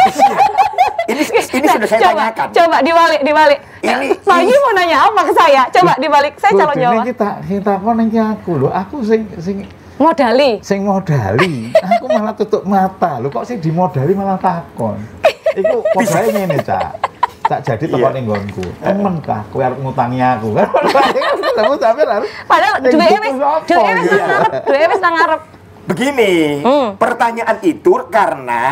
Ini ini sudah saya coba, tanyakan. Coba dibalik, dibalik. Ini- Pak Haji mau nanya apa ke saya? Coba dibalik, saya calon Kudune Jawa. kita sing takon iki aku lho, aku sing sing Modali. sing modali. Aku malah tutup mata. Lho kok sing dimodali malah takon. Iku modale ngene, Cak. Tak jadi Iya. tekan ning nggonku. Temen kah kowe arep ngutangi aku kan. Kamu sampe harus. Padahal Ning duwe gitu wis, sapa, duwe wis gitu. nang ngarep, duwe wis nang ngarep. Begini, Hmm. pertanyaan itu karena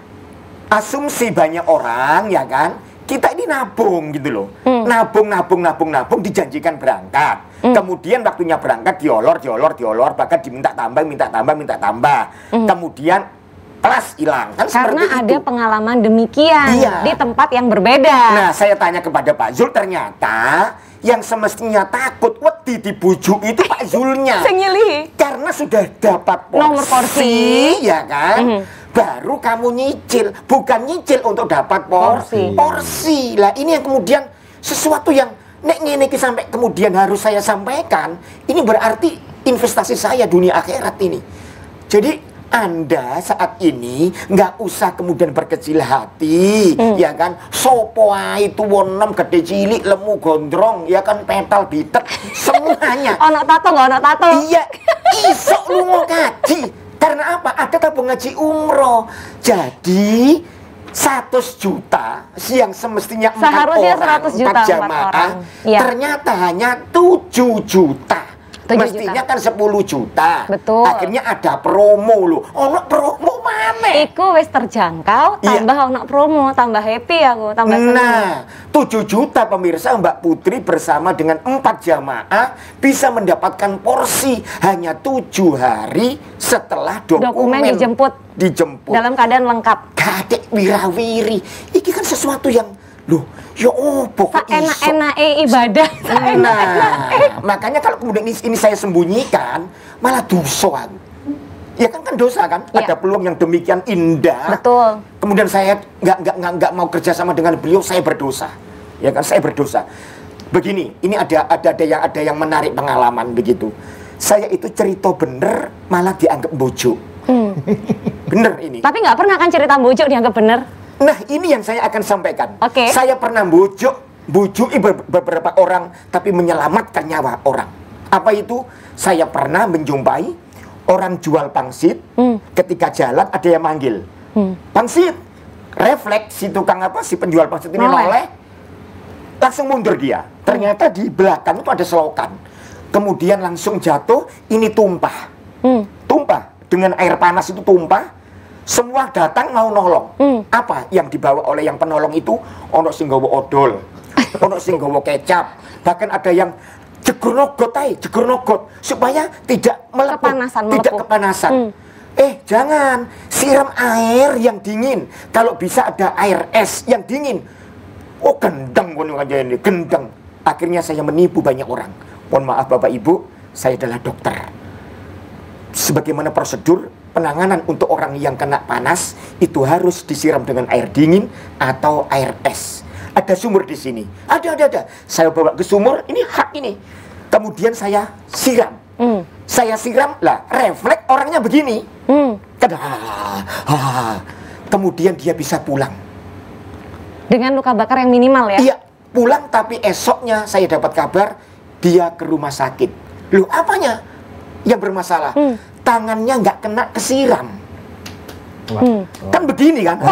asumsi banyak orang, ya kan, kita ini nabung gitu loh. Hmm. Nabung, nabung, nabung, nabung, dijanjikan berangkat. Hmm. Kemudian waktunya berangkat diolor, diolor, diolor, bahkan diminta tambah, minta tambah, minta tambah. Hmm. Kemudian plus hilang, kan Karena seperti ada itu. pengalaman demikian Iya. di tempat yang berbeda. Nah, saya tanya kepada Pak Zul, ternyata yang semestinya takut wedi dibujuk itu Pak Zulnya. Sing nyilihi. Karena sudah dapat porsi, Nomor porsi. ya kan? Mhm. Baru kamu nyicil, bukan nyicil untuk dapat por- Porsi. porsi. Lah ini yang kemudian sesuatu yang nek ngene iki sampai kemudian harus saya sampaikan, ini berarti investasi saya dunia akhirat ini. Jadi Anda saat ini nggak usah kemudian berkecil hati, Hmm. ya kan? Sopo ae itu wonem gede cilik lemu gondrong, ya kan petal bitek semuanya. Ono tato nggak ono tato? Iya, isok lu mau kaji. Karena apa? Ada tabung haji umroh. Jadi seratus juta yang semestinya empat Seharusnya orang, seratus juta, empat empat jamaah, orang. Iya. ternyata hanya tujuh juta. tujuh Mestinya juta. kan sepuluh juta. Betul. Akhirnya ada promo loh. Ono promo mana? Iku wis terjangkau, Iya. tambah ono promo, tambah happy aku, tambah seneng. Nah, tujuh juta pemirsa Mbak Putri bersama dengan empat jamaah bisa mendapatkan porsi hanya tujuh hari setelah dokumen, Dokumen dijemput. dijemput. Dalam keadaan lengkap. Kadek wirawiri. Iki kan sesuatu yang loh, ya opo kok iso? Enak-enake ibadah. Nah, makanya kalau kemudian ini, ini saya sembunyikan, malah dosa aku. Ya kan kan dosa kan? Ya. Ada peluang yang demikian indah. Betul. Kemudian saya nggak nggak nggak nggak mau kerjasama dengan beliau, saya berdosa. Ya kan, saya berdosa. Begini, ini ada ada ada yang ada yang menarik pengalaman begitu. Saya itu cerita bener, malah dianggap bojo. Hmm. Bener ini. Tapi nggak pernah kan cerita bujuk dianggap bener. Nah, ini yang saya akan sampaikan. Oke. Saya pernah bujuk, bujuki be- beberapa orang, tapi menyelamatkan nyawa orang. Apa itu? Saya pernah menjumpai orang jual pangsit, Hmm. ketika jalan ada yang manggil, Hmm. pangsit. Refleks si tukang apa, si penjual pangsit ini Noleh. noleh, langsung mundur dia. Ternyata di belakang itu ada selokan. Kemudian langsung jatuh, ini tumpah. Hmm. Tumpah, dengan air panas itu tumpah. Semua datang mau nolong. Hmm. Apa yang dibawa oleh yang penolong itu? Ono sing nggawa odol, ono sing nggawa kecap, bahkan ada yang jegur nogot ae, jegur nogot supaya tidak melepuh, Kepanasan, tidak melepuh. kepanasan. Hmm. Eh, jangan siram air yang dingin. Kalau bisa ada air es yang dingin. Oh, gendeng kono aja ini, gendeng. Akhirnya saya menipu banyak orang. Mohon maaf Bapak Ibu, saya adalah dokter. Sebagaimana prosedur penanganan untuk orang yang kena panas itu harus disiram dengan air dingin atau air es. Ada sumur di sini. Ada, ada, ada. Saya bawa ke sumur, ini hak ini. Kemudian saya siram. Hmm. Saya siram, lah refleks orangnya begini. Hmm. Kada, ah, kemudian dia bisa pulang. Dengan luka bakar yang minimal ya? Iya, pulang tapi esoknya saya dapat kabar dia ke rumah sakit. Loh, apanya yang bermasalah? Hmm. Tangannya nggak kena kesiram. Hmm. Kan begini kan?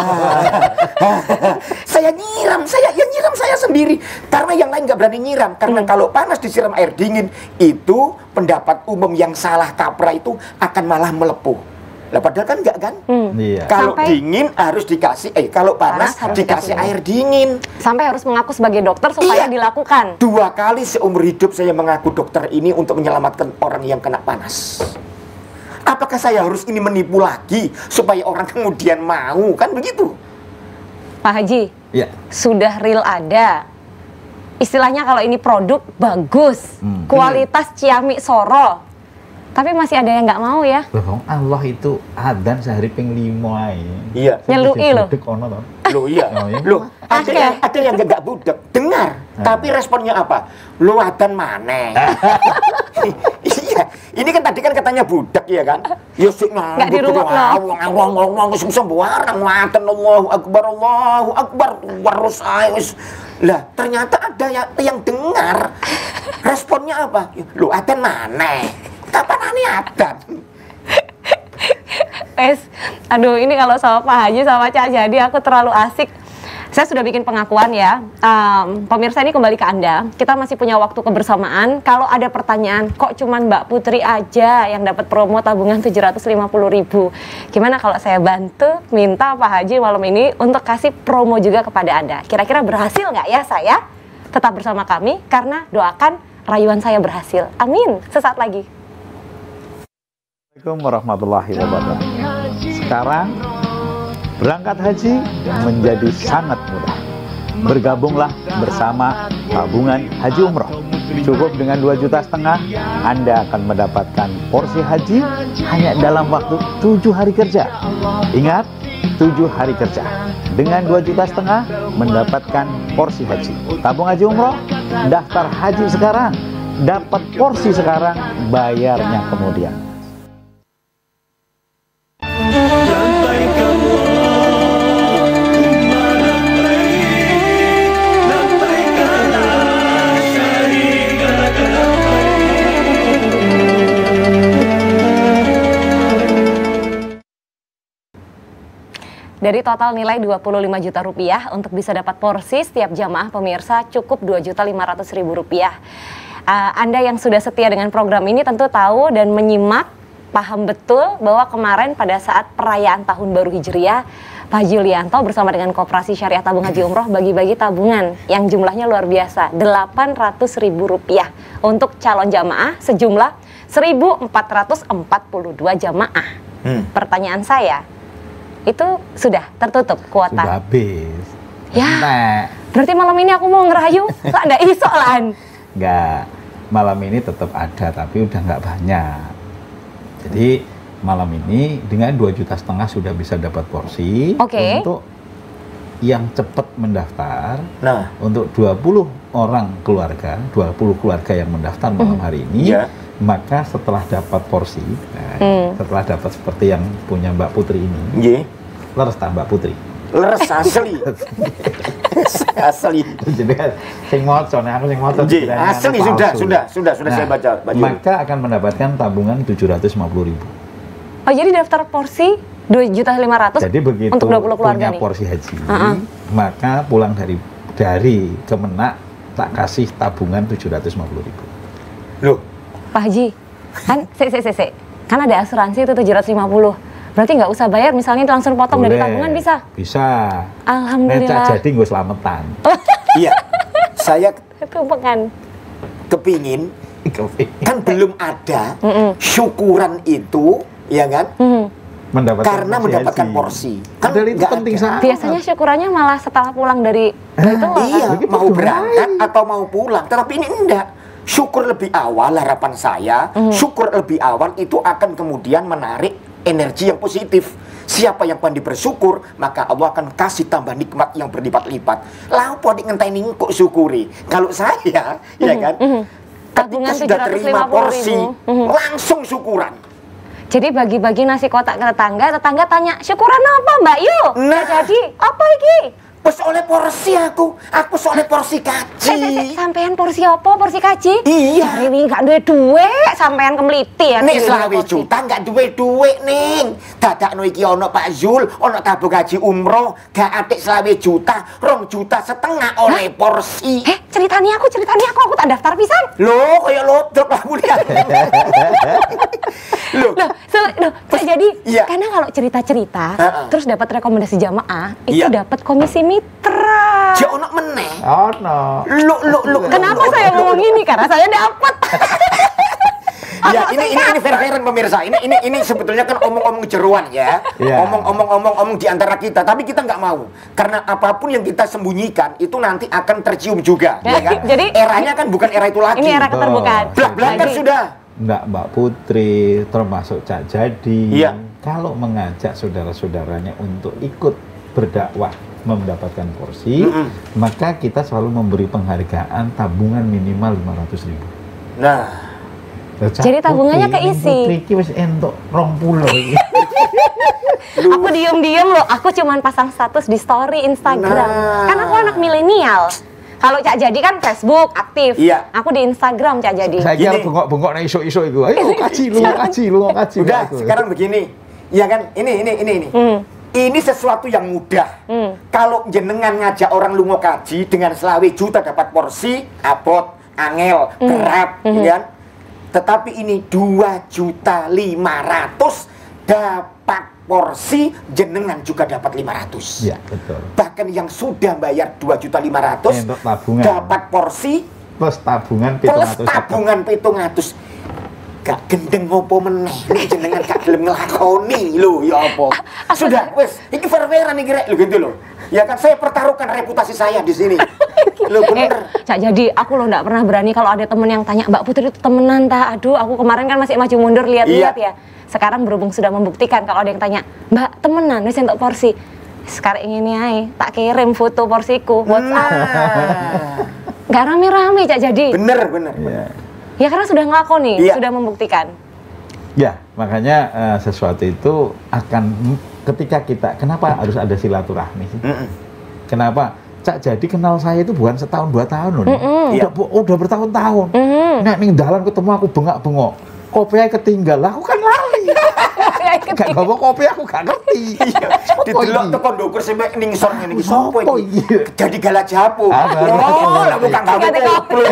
Saya nyiram, saya ya nyiram saya sendiri. Karena yang lain nggak berani nyiram. Karena Hmm. kalau panas disiram air dingin, itu pendapat umum yang salah kaprah itu akan malah melepuh. Lah padahal kan enggak kan? Hmm. Iya. Kalau Sampai- dingin harus dikasih, eh kalau panas, Panas harus dikasih dikasih air dingin. Sampai harus mengaku sebagai dokter supaya Iya. dilakukan. Dua kali seumur hidup saya mengaku dokter ini untuk menyelamatkan orang yang kena panas. Apakah saya harus ini menipu lagi supaya orang kemudian mau? Kan begitu. Pak Haji, Iya. sudah real ada. Istilahnya kalau ini produk bagus, Hmm. kualitas ciamik soro. Tapi masih ada yang nggak mau ya. Loh, Allah itu adzan sehari ping limo ae. Iya. Nyelui loh. Budek ono to. Loh iya. Oh, iya? Loh, ada Oke. yang, ada yang nggak budek. Dengar. Tapi responnya apa? Lo adan maneh. Iya. Ini kan tadi kan katanya budak ya kan? Ya sik Nggak dirungok loh. Wong wong wong wong wis sembarang waten Allahu Akbar Allahu Akbar warus ae wis. Lah, ternyata ada yang, yang dengar. Responnya apa? Lo adan maneh. Kapan aneh adan? Wes, aduh ini kalau sama Pak Haji sama Cak Jadi aku terlalu asik. Saya sudah bikin pengakuan ya. Um, pemirsa ini kembali ke Anda. Kita masih punya waktu kebersamaan. Kalau ada pertanyaan, kok cuman Mbak Putri aja yang dapat promo tabungan tujuh ratus lima puluh ribu? Gimana kalau saya bantu minta Pak Haji malam ini untuk kasih promo juga kepada Anda? Kira-kira berhasil nggak ya saya? Tetap bersama kami karena doakan rayuan saya berhasil. Amin. Sesaat lagi. Assalamualaikum warahmatullahi wabarakatuh. Sekarang berangkat haji menjadi sangat mudah. Bergabunglah bersama tabungan haji umroh. Cukup dengan dua juta setengah, Anda akan mendapatkan porsi haji hanya dalam waktu tujuh hari kerja. Ingat, tujuh hari kerja. Dengan dua juta setengah mendapatkan porsi haji. Tabung haji umroh, daftar haji sekarang, dapat porsi sekarang, bayarnya kemudian. Dari total nilai dua puluh lima juta rupiah untuk bisa dapat porsi setiap jamaah pemirsa cukup dua juta lima ratus ribu rupiah. Uh, Anda yang sudah setia dengan program ini tentu tahu dan menyimak, paham betul bahwa kemarin pada saat perayaan Tahun Baru Hijriah, Pak Haji Yulianto bersama dengan Koperasi Syariah Tabung Haji Umroh bagi-bagi tabungan yang jumlahnya luar biasa, delapan ratus ribu rupiah untuk calon jamaah sejumlah seribu empat ratus empat puluh dua jamaah. Hmm. Pertanyaan saya, itu sudah tertutup kuota? Sudah habis. Ya. Nah, Berarti malam ini aku mau ngerayu, lah ndak iso lan. enggak. Malam ini tetap ada, tapi udah nggak banyak. Jadi malam ini dengan dua juta setengah sudah bisa dapat porsi. Oke. Untuk yang cepat mendaftar, Nah, untuk dua puluh orang keluarga, dua puluh keluarga yang mendaftar malam hari ini, Iya. maka setelah dapat porsi, nah, Hmm. setelah dapat seperti yang punya Mbak Putri ini, nggih. leres tak Mbak Putri? Leres asli. Asli. Jadi kan sing moco, nah aku sing moco. Nggih, asli sudah, sudah, sudah, sudah Nah, saya baca. Pak Jul. Maka akan mendapatkan tabungan tujuh ratus lima puluh ribu. Oh, jadi daftar porsi dua juta lima ratus Jadi begitu untuk dua puluh keluarga punya nih. porsi haji, Uh-uh. maka pulang dari dari Kemenak tak kasih tabungan tujuh ratus lima puluh ribu. Loh, Pak Haji, kan se se se se. Kan ada asuransi itu tujuh ratus lima puluh. Berarti nggak usah bayar, misalnya langsung potong dari Boleh. tabungan bisa? Bisa. Alhamdulillah. Necak jadi gue selamatan. iya. Saya Tumpengan. kepingin kan belum ada syukuran itu, ya kan? Mhm. Mendapatkan Karena porsi mendapatkan haji. porsi. Kan Padahal itu nggak penting ada. sangat. Biasanya syukurannya malah setelah pulang dari itu loh. Iya, Begitu mau doain. berangkat atau mau pulang. Tetapi ini enggak. Syukur lebih awal, harapan saya, syukur lebih awal itu akan kemudian menarik energi yang positif. Siapa yang pandai bersyukur, maka Allah akan kasih tambah nikmat yang berlipat-lipat. Lah apa dik ngenteni kok syukuri? Kalau saya, ya kan, ketika Tabungan sudah terima porsi, Mhm. langsung syukuran. Jadi bagi-bagi nasi kotak ke tetangga, tetangga tanya, syukuran apa Mbak Yu? Nah. Ya jadi, apa iki? Wes oleh porsi aku, aku soalnya porsi Eh, eh, eh, kaji. sampean porsi apa? Porsi kaji? Iya. Cari wingi gak duwe duit, sampean kemliti ya. Nek duwe selawe porsi. juta nggak duwe duit ning. Dadakno iki ono Pak Zul, ono tabung haji umroh, gak atik selawe juta, rong juta setengah oleh porsi. Eh, ceritanya aku, ceritanya aku, aku tak daftar pisan. Loh, kayak lodrok lah mulia. Loh, Loh, so, loh, Cak, jadi Iya. karena kalau cerita-cerita, Ha-ha. terus dapat rekomendasi jamaah, itu Iya. dapat komisi mitra. jek ono meneh. Oh no. Lu lu lu. Kenapa lu, saya lu, ngomong lu. ini? Karena saya dapat. Ya, ini ini ini fair-fairan pemirsa. Ini ini ini sebetulnya kan omong-omong jeruan ya. Iya. Omong-omong-omong-omong di antara kita, tapi kita nggak mau. Karena apapun yang kita sembunyikan itu nanti akan tercium juga, ya kan? Jadi- eranya kan bukan era itu lagi. Ini era keterbukaan. Blak-blak kan Jadi- sudah. Enggak Mbak Putri, termasuk Cak Jadi. Iya. Kalau mengajak saudara-saudaranya untuk ikut berdakwah mendapatkan porsi, Mm-mm. maka kita selalu memberi penghargaan tabungan minimal lima ratus ribu. Nah, Lah, Cak Jadi tabungannya Putri, keisi. ini Putri iki wis entuk rong puluh iki. Aku diem-diem loh, aku cuman pasang status di story Instagram. Nah. Kan aku anak milenial. Kalau Cak Jadi kan Facebook aktif. Iya. Aku di Instagram Cak Jadi. Saya kira Gini. bengok-bengok nek iso-iso iku. Ayo kaji lu, kaji lu, kaji. udah aku. sekarang begini. Ya kan? Ini ini ini ini. Hmm. Ini sesuatu yang mudah. Hmm. Kalau jenengan ngajak orang lungo kaji dengan selawe juta dapat porsi, abot, angel, berat, ya kan? Tetapi ini dua juta lima ratus dapat porsi, jenengan juga dapat lima ratus. Iya, betul. Bahkan yang sudah bayar dua juta lima ratus Untuk tabungan. dapat porsi Plus tabungan plus pitung atus. tabungan pitung atus. Gak gendeng ngopo meneh, nek jenengan gak gelem nglakoni lho, ya apa? Sudah, wes, iki fair-fairan iki rek lho gitu lho. Ya kan saya pertaruhkan reputasi saya di sini. Lho Eh, bener. Cak Jadi, aku loh nggak pernah berani kalau ada temen yang tanya, Mbak Putri itu temenan tak? Aduh, aku kemarin kan masih maju mundur lihat-lihat Iya. ya. Sekarang berhubung sudah membuktikan kalau ada yang tanya, Mbak temenan, wis untuk porsi. Sekarang ini ae, tak kirim foto porsiku, WhatsApp. Nah, Nggak rame-rame Cak Jadi. bener bener. Iya. Ya karena sudah ngelakoni, Iya. sudah membuktikan. Ya, makanya eh, sesuatu itu akan ketika kita, kenapa harus ada silaturahmi sih? Mm-mm. Kenapa? Cak Jadi kenal saya itu bukan setahun dua tahun loh. nih. Iya. Udah, bu- udah bertahun-tahun. Mhm. Nek ning dalan ketemu aku bengak-bengok. Kopi aja ketinggal, lah aku kan lali. Gak ngomong kopi aku gak ngerti. Iya, didelok iki? teko ndukur sampe ningsor ngene iki sapa Sopo iki? iki? Jadi galak japo. Ah, galak japo. Oh, lah bukan gawe Ganti koplo.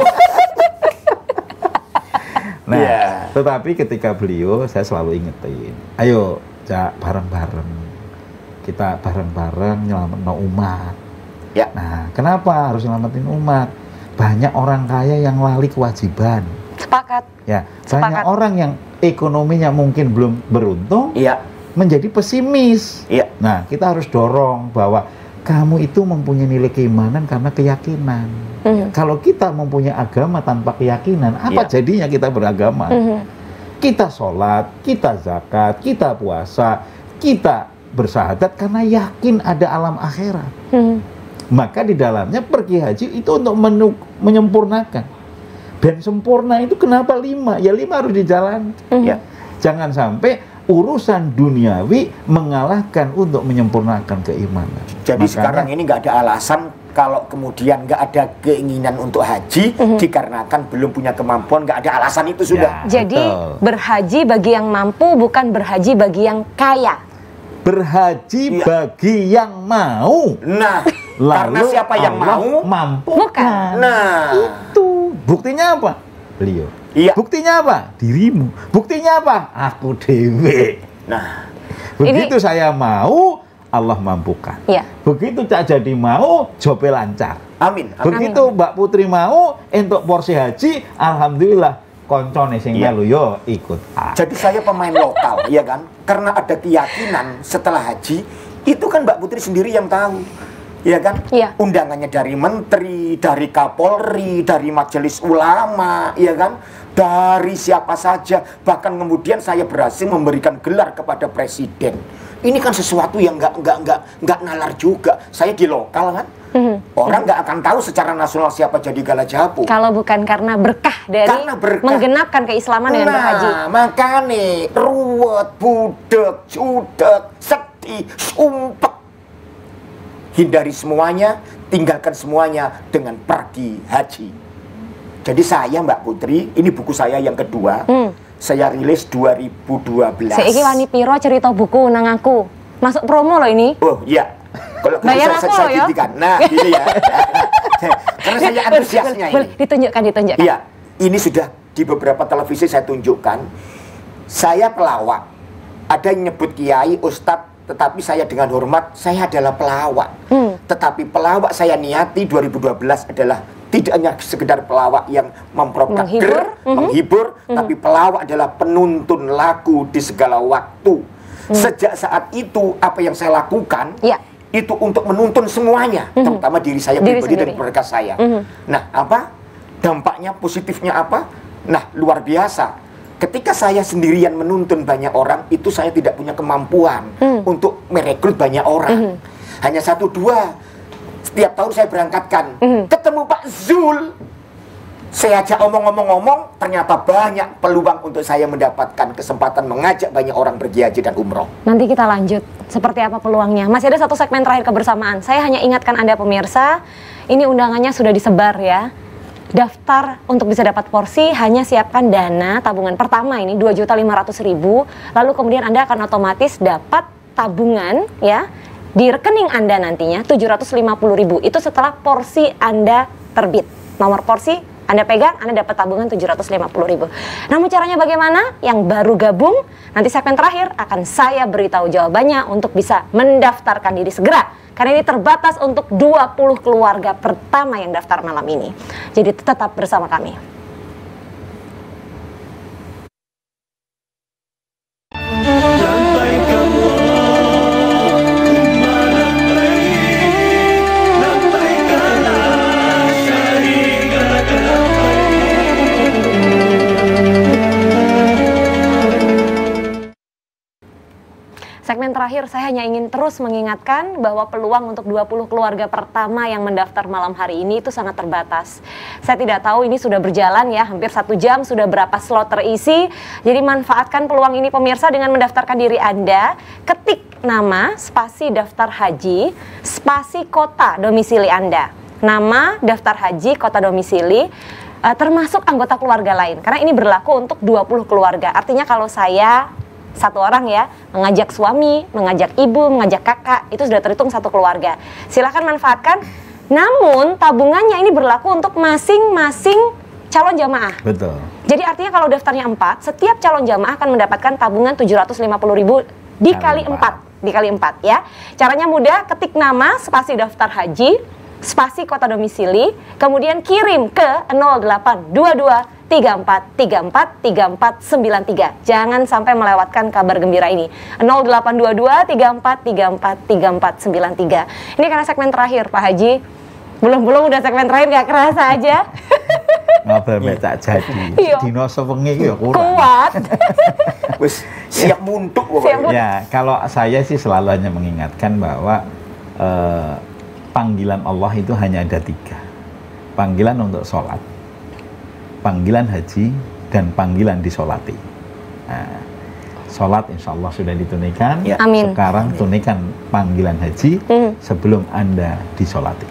Nah, Iya. tetapi ketika beliau, saya selalu ingetin, ayo Cak, bareng-bareng. Kita bareng-bareng nyelamatin umat. Ya. Nah, kenapa harus nyelamatin umat? Banyak orang kaya yang lali kewajiban. Sepakat. Ya, Sepakat. banyak orang yang ekonominya mungkin belum beruntung, Iya. menjadi pesimis. Iya. Nah, kita harus dorong bahwa kamu itu mempunyai nilai keimanan karena keyakinan. Mhm. Kalau kita mempunyai agama tanpa keyakinan, apa Iya. jadinya kita beragama? Mhm. Kita sholat, kita zakat, kita puasa, kita bersahadat karena yakin ada alam akhirat. Mhm. Maka di dalamnya pergi haji itu untuk menu- menyempurnakan. Dan sempurna itu kenapa lima? Ya lima harus dijalankan. Mhm. Ya. Jangan sampai urusan duniawi mengalahkan untuk menyempurnakan keimanan. Jadi Makanya, sekarang ini nggak ada alasan kalau kemudian nggak ada keinginan untuk haji mm-hmm. dikarenakan belum punya kemampuan, nggak ada alasan itu sudah. Ya, Jadi betul. berhaji bagi yang mampu, bukan berhaji bagi yang kaya. Berhaji Ya. bagi yang mau. Nah, Lalu karena siapa yang Allah mau, mampu. Bukan. nah, Itu buktinya apa? Beliau. Iya. Buktinya apa? Dirimu. Buktinya apa? Aku dewe. nah, Begitu saya mau, Allah mampukan. Iya. Begitu Cak Jadi mau, jobe lancar. amin. amin. Begitu Mbak Putri mau, untuk porsi haji, alhamdulillah koncone sing Iya. melu yo ikut. Ah. Jadi saya pemain lokal, ya kan? Karena ada keyakinan setelah haji, itu kan Mbak Putri sendiri yang tahu. Ya kan? Iya. Undangannya dari menteri, dari Kapolri, dari majelis ulama, ya kan? Dari siapa saja. Bahkan kemudian saya berhasil memberikan gelar kepada presiden. Ini kan sesuatu yang nggak nggak nggak nggak nalar juga. Saya di lokal kan, Mhm. orang nggak akan tahu secara nasional siapa jadi Gala Japu. Kalau bukan karena berkah dari Karena berkah. menggenapkan keislaman dengan berhaji. Nah, makanya ruwet, budek, judek, sedih, sumpek. Hindari semuanya, tinggalkan semuanya dengan pergi haji. Jadi saya Mbak Putri, ini buku saya yang kedua. Hmm. Saya rilis dua ribu dua belas. Seiki wani piro cerita buku nang aku. Masuk promo loh ini. Oh iya. Kalau Bayar saya, aku saya, loh, ya. gantikan. Nah, ini ya. Karena saya antusiasnya Boleh, ini. ditunjukkan, ditunjukkan. Iya, ini sudah di beberapa televisi saya tunjukkan. Saya pelawak. Ada yang nyebut kiai, ustadz, tetapi saya dengan hormat, saya adalah pelawak. Hmm. Tetapi pelawak saya niati dua ribu dua belas adalah tidak hanya sekedar pelawak yang memprovokasi, Menghibur, mhm. menghibur, Mhm. tapi pelawak adalah penuntun lagu di segala waktu. Sejak saat itu, apa yang saya lakukan, Iya. itu untuk menuntun semuanya, Mhm. terutama diri saya Diri pribadi dan sendiri. keluarga saya. Mhm. Nah, apa dampaknya, positifnya apa? Nah, luar biasa. Ketika saya sendirian menuntun banyak orang, itu saya tidak punya kemampuan Mhm. untuk merekrut banyak orang. Mhm. Hanya satu dua. Setiap tahun saya berangkatkan. Mhm. Ketemu Pak Zul. Saya ajak omong-omong-omong, ternyata banyak peluang untuk saya mendapatkan kesempatan mengajak banyak orang pergi haji dan umroh. Nanti kita lanjut seperti apa peluangnya. Masih ada satu segmen terakhir kebersamaan. Saya hanya ingatkan Anda pemirsa, ini undangannya sudah disebar ya. Daftar untuk bisa dapat porsi, hanya siapkan dana tabungan pertama ini dua juta lima ratus ribu. Lalu kemudian Anda akan otomatis dapat tabungan ya di rekening Anda nantinya tujuh ratus lima puluh ribu. Itu setelah porsi Anda terbit. Nomor porsi Anda pegang, Anda dapat tabungan tujuh ratus lima puluh ribu. Namun caranya bagaimana? Yang baru gabung, nanti segmen terakhir akan saya beritahu jawabannya untuk bisa mendaftarkan diri segera. Karena ini terbatas untuk dua puluh keluarga pertama yang daftar malam ini. Jadi tetap bersama kami. Segmen terakhir saya hanya ingin terus mengingatkan bahwa peluang untuk dua puluh keluarga pertama yang mendaftar malam hari ini itu sangat terbatas. Saya tidak tahu ini sudah berjalan ya, hampir satu jam, sudah berapa slot terisi. Jadi manfaatkan peluang ini pemirsa dengan mendaftarkan diri Anda. Ketik nama, spasi daftar haji, spasi kota domisili Anda. Nama, daftar haji, kota domisili, uh, termasuk anggota keluarga lain. Karena ini berlaku untuk dua puluh keluarga. Artinya kalau saya satu orang ya, mengajak suami, mengajak ibu, mengajak kakak, itu sudah terhitung satu keluarga. Silahkan manfaatkan, namun tabungannya ini berlaku untuk masing-masing calon jamaah. Betul. Jadi artinya kalau daftarnya empat, setiap calon jamaah akan mendapatkan tabungan tujuh ratus lima puluh ribu dikali empat. Dikali empat ya. Caranya mudah, ketik nama, spasi daftar haji, spasi kota domisili, kemudian kirim ke nol delapan dua dua tiga empat tiga empat tiga empat sembilan tiga. Jangan sampai melewatkan kabar gembira ini. nol delapan dua dua tiga empat tiga empat tiga empat sembilan tiga. Ini karena segmen terakhir Pak Haji. Belum-belum udah segmen terakhir, gak kerasa aja. Ngobrol becak jadi. Iya. Dino sewengi ya kurang. Kuat. Wis siap muntuk Siap pokoknya. Ya, kalau saya sih selalu hanya mengingatkan bahwa eh, panggilan Allah itu hanya ada tiga. Panggilan untuk sholat, panggilan haji, dan panggilan disolati. Nah, sholat insya Allah sudah ditunaikan. Ya. Amin. Sekarang tunaikan panggilan haji Hmm. sebelum Anda disolati.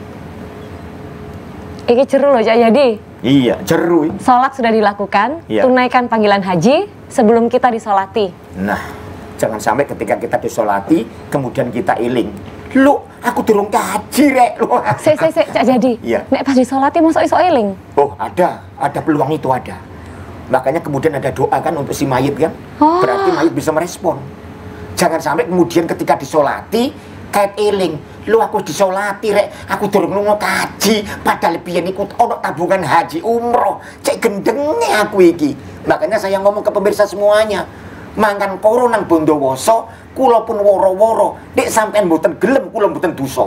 Iki jeru loh Cak Jadi. Iya, jeru. Sholat sudah dilakukan, Iya. tunaikan panggilan haji sebelum kita disolati. Nah, jangan sampai ketika kita disolati, kemudian kita iling. Lu, aku durung kaji rek. Lu. Se se se Cak Jadi. Iya. Nek pas disolati mosok iso eling. Oh, ada, ada peluang itu ada. Makanya kemudian ada doa kan untuk si mayit kan. Oh. Berarti mayit bisa merespon. Jangan sampai kemudian ketika disolati kait eling. Lu aku disolati rek, aku durung lunga kaji, padahal biyen ikut ono tabungan haji umroh. Cek gendenge aku iki. Makanya saya ngomong ke pemirsa semuanya. Mangan koro nang Bondowoso, kula pun woro-woro. Dek sampean mboten gelem, kula mboten dosa.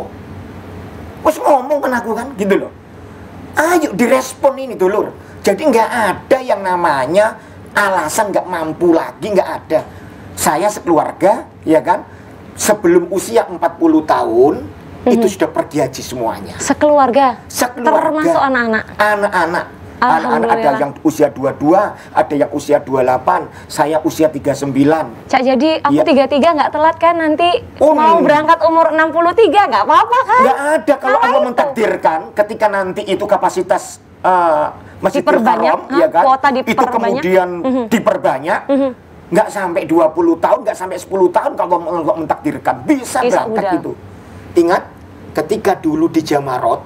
Wes ngomong kan aku kan gitu loh. Ayo direspon ini dulur. Jadi nggak ada yang namanya alasan nggak mampu lagi, nggak ada. Saya sekeluarga, ya kan, sebelum usia empat puluh tahun mm-hmm. itu sudah pergi haji semuanya. Sekeluarga. Sekeluarga. Termasuk anak-anak. Anak-anak. Anak-anak ada yang usia dua puluh dua, ada yang usia dua puluh delapan, saya usia tiga puluh sembilan. Cak Jadi aku Ya. tiga puluh tiga nggak telat kan nanti Oh, mau berangkat umur enam puluh tiga nggak apa-apa kan? Nggak ada kalau Apa Allah itu? mentakdirkan ketika nanti itu kapasitas uh, Masjidil Diperbanyak, Haram, ha? ya kan? Kuota Itu diperbanyak. kemudian Mhm. diperbanyak. Mhm. Nggak sampai dua puluh tahun, nggak sampai sepuluh tahun kalau Allah mentakdirkan bisa Bisa, berangkat udah. itu. Ingat, ketika dulu di Jamarot,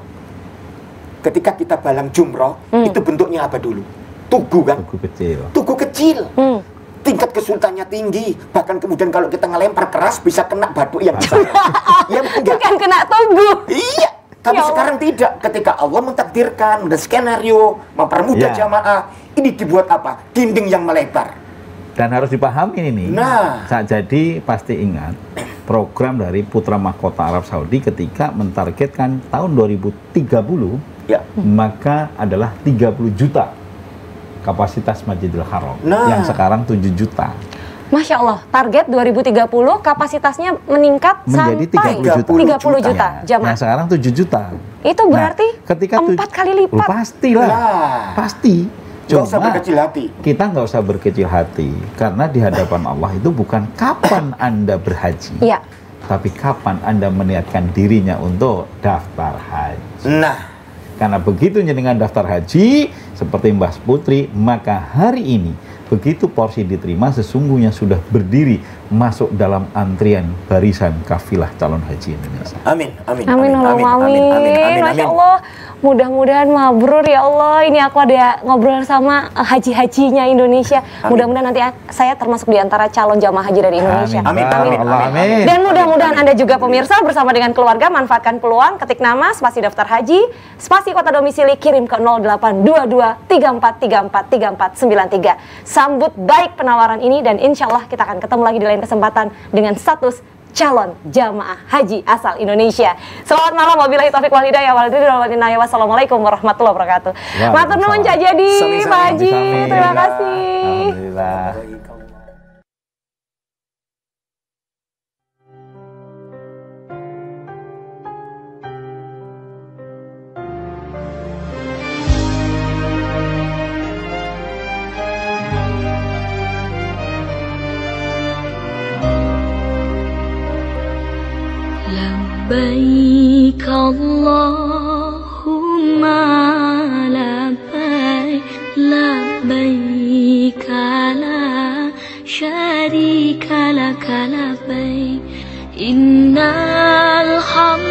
ketika kita balang jumroh, Hmm. itu bentuknya apa dulu? Tugu kan? Tugu kecil. Tugu kecil. Hmm. Tingkat kesultannya tinggi. Bahkan kemudian kalau kita ngelempar keras bisa kena batu yang besar. Ya enggak. Bukan kena tubuh. Iya. Tapi Ya Allah. sekarang tidak. Ketika Allah mentakdirkan, ada skenario, mempermudah Ya. jamaah, ini dibuat apa? Dinding yang melebar. Dan harus dipahami ini. Nah. Saat jadi pasti ingat program dari Putra Mahkota Arab Saudi ketika mentargetkan tahun dua ribu tiga puluh Ya. maka adalah tiga puluh juta kapasitas Masjidil Haram Nah. yang sekarang tujuh juta Masya Allah, target dua ribu tiga puluh kapasitasnya meningkat menjadi tiga sampai puluh juta. tiga puluh juta Ya, jamaah. yang sekarang tujuh juta. Itu berarti Nah, ketika empat tuj- kali lipat. Loh, pastilah. Lah. Pasti. Nggak usah Cuma berkecil hati. kita nggak usah berkecil hati karena di hadapan Allah itu bukan kapan Anda berhaji, Iya. tapi kapan Anda meniatkan dirinya untuk daftar haji. Nah. Karena begitu dengan daftar haji seperti Mbak Putri, maka hari ini begitu porsi diterima sesungguhnya sudah berdiri masuk dalam antrian barisan kafilah calon haji Indonesia. Amin. Amin. Amin, Allahumma amin. Masya Allah, mudah-mudahan mabrur ya Allah. Ini aku ada ngobrol sama uh, haji-hajinya Indonesia. Amin. Mudah-mudahan nanti a- saya termasuk di antara calon jamaah haji dari Indonesia. Amin, Mbak. amin, Allah, amin. amin. Dan mudah-mudahan Anda juga pemirsa bersama dengan keluarga manfaatkan peluang, ketik nama, spasi daftar haji, spasi kota domisili, kirim ke nol delapan dua dua tiga empat tiga empat tiga empat sembilan tiga. Sambut baik penawaran ini dan insya Allah kita akan ketemu lagi di lain kesempatan dengan status calon jamaah haji asal Indonesia. Selamat malam, wabillahi taufiq wal hidayah, wassalamualaikum warahmatullahi wabarakatuh. Matur nuwun Cak Jadi, Sami-sami. Pak Haji, Sami-sami. terima kasih. Alhamdulillah. لبيك اللهم لبيك لبيك لا شريك لك لبيك إن الحمد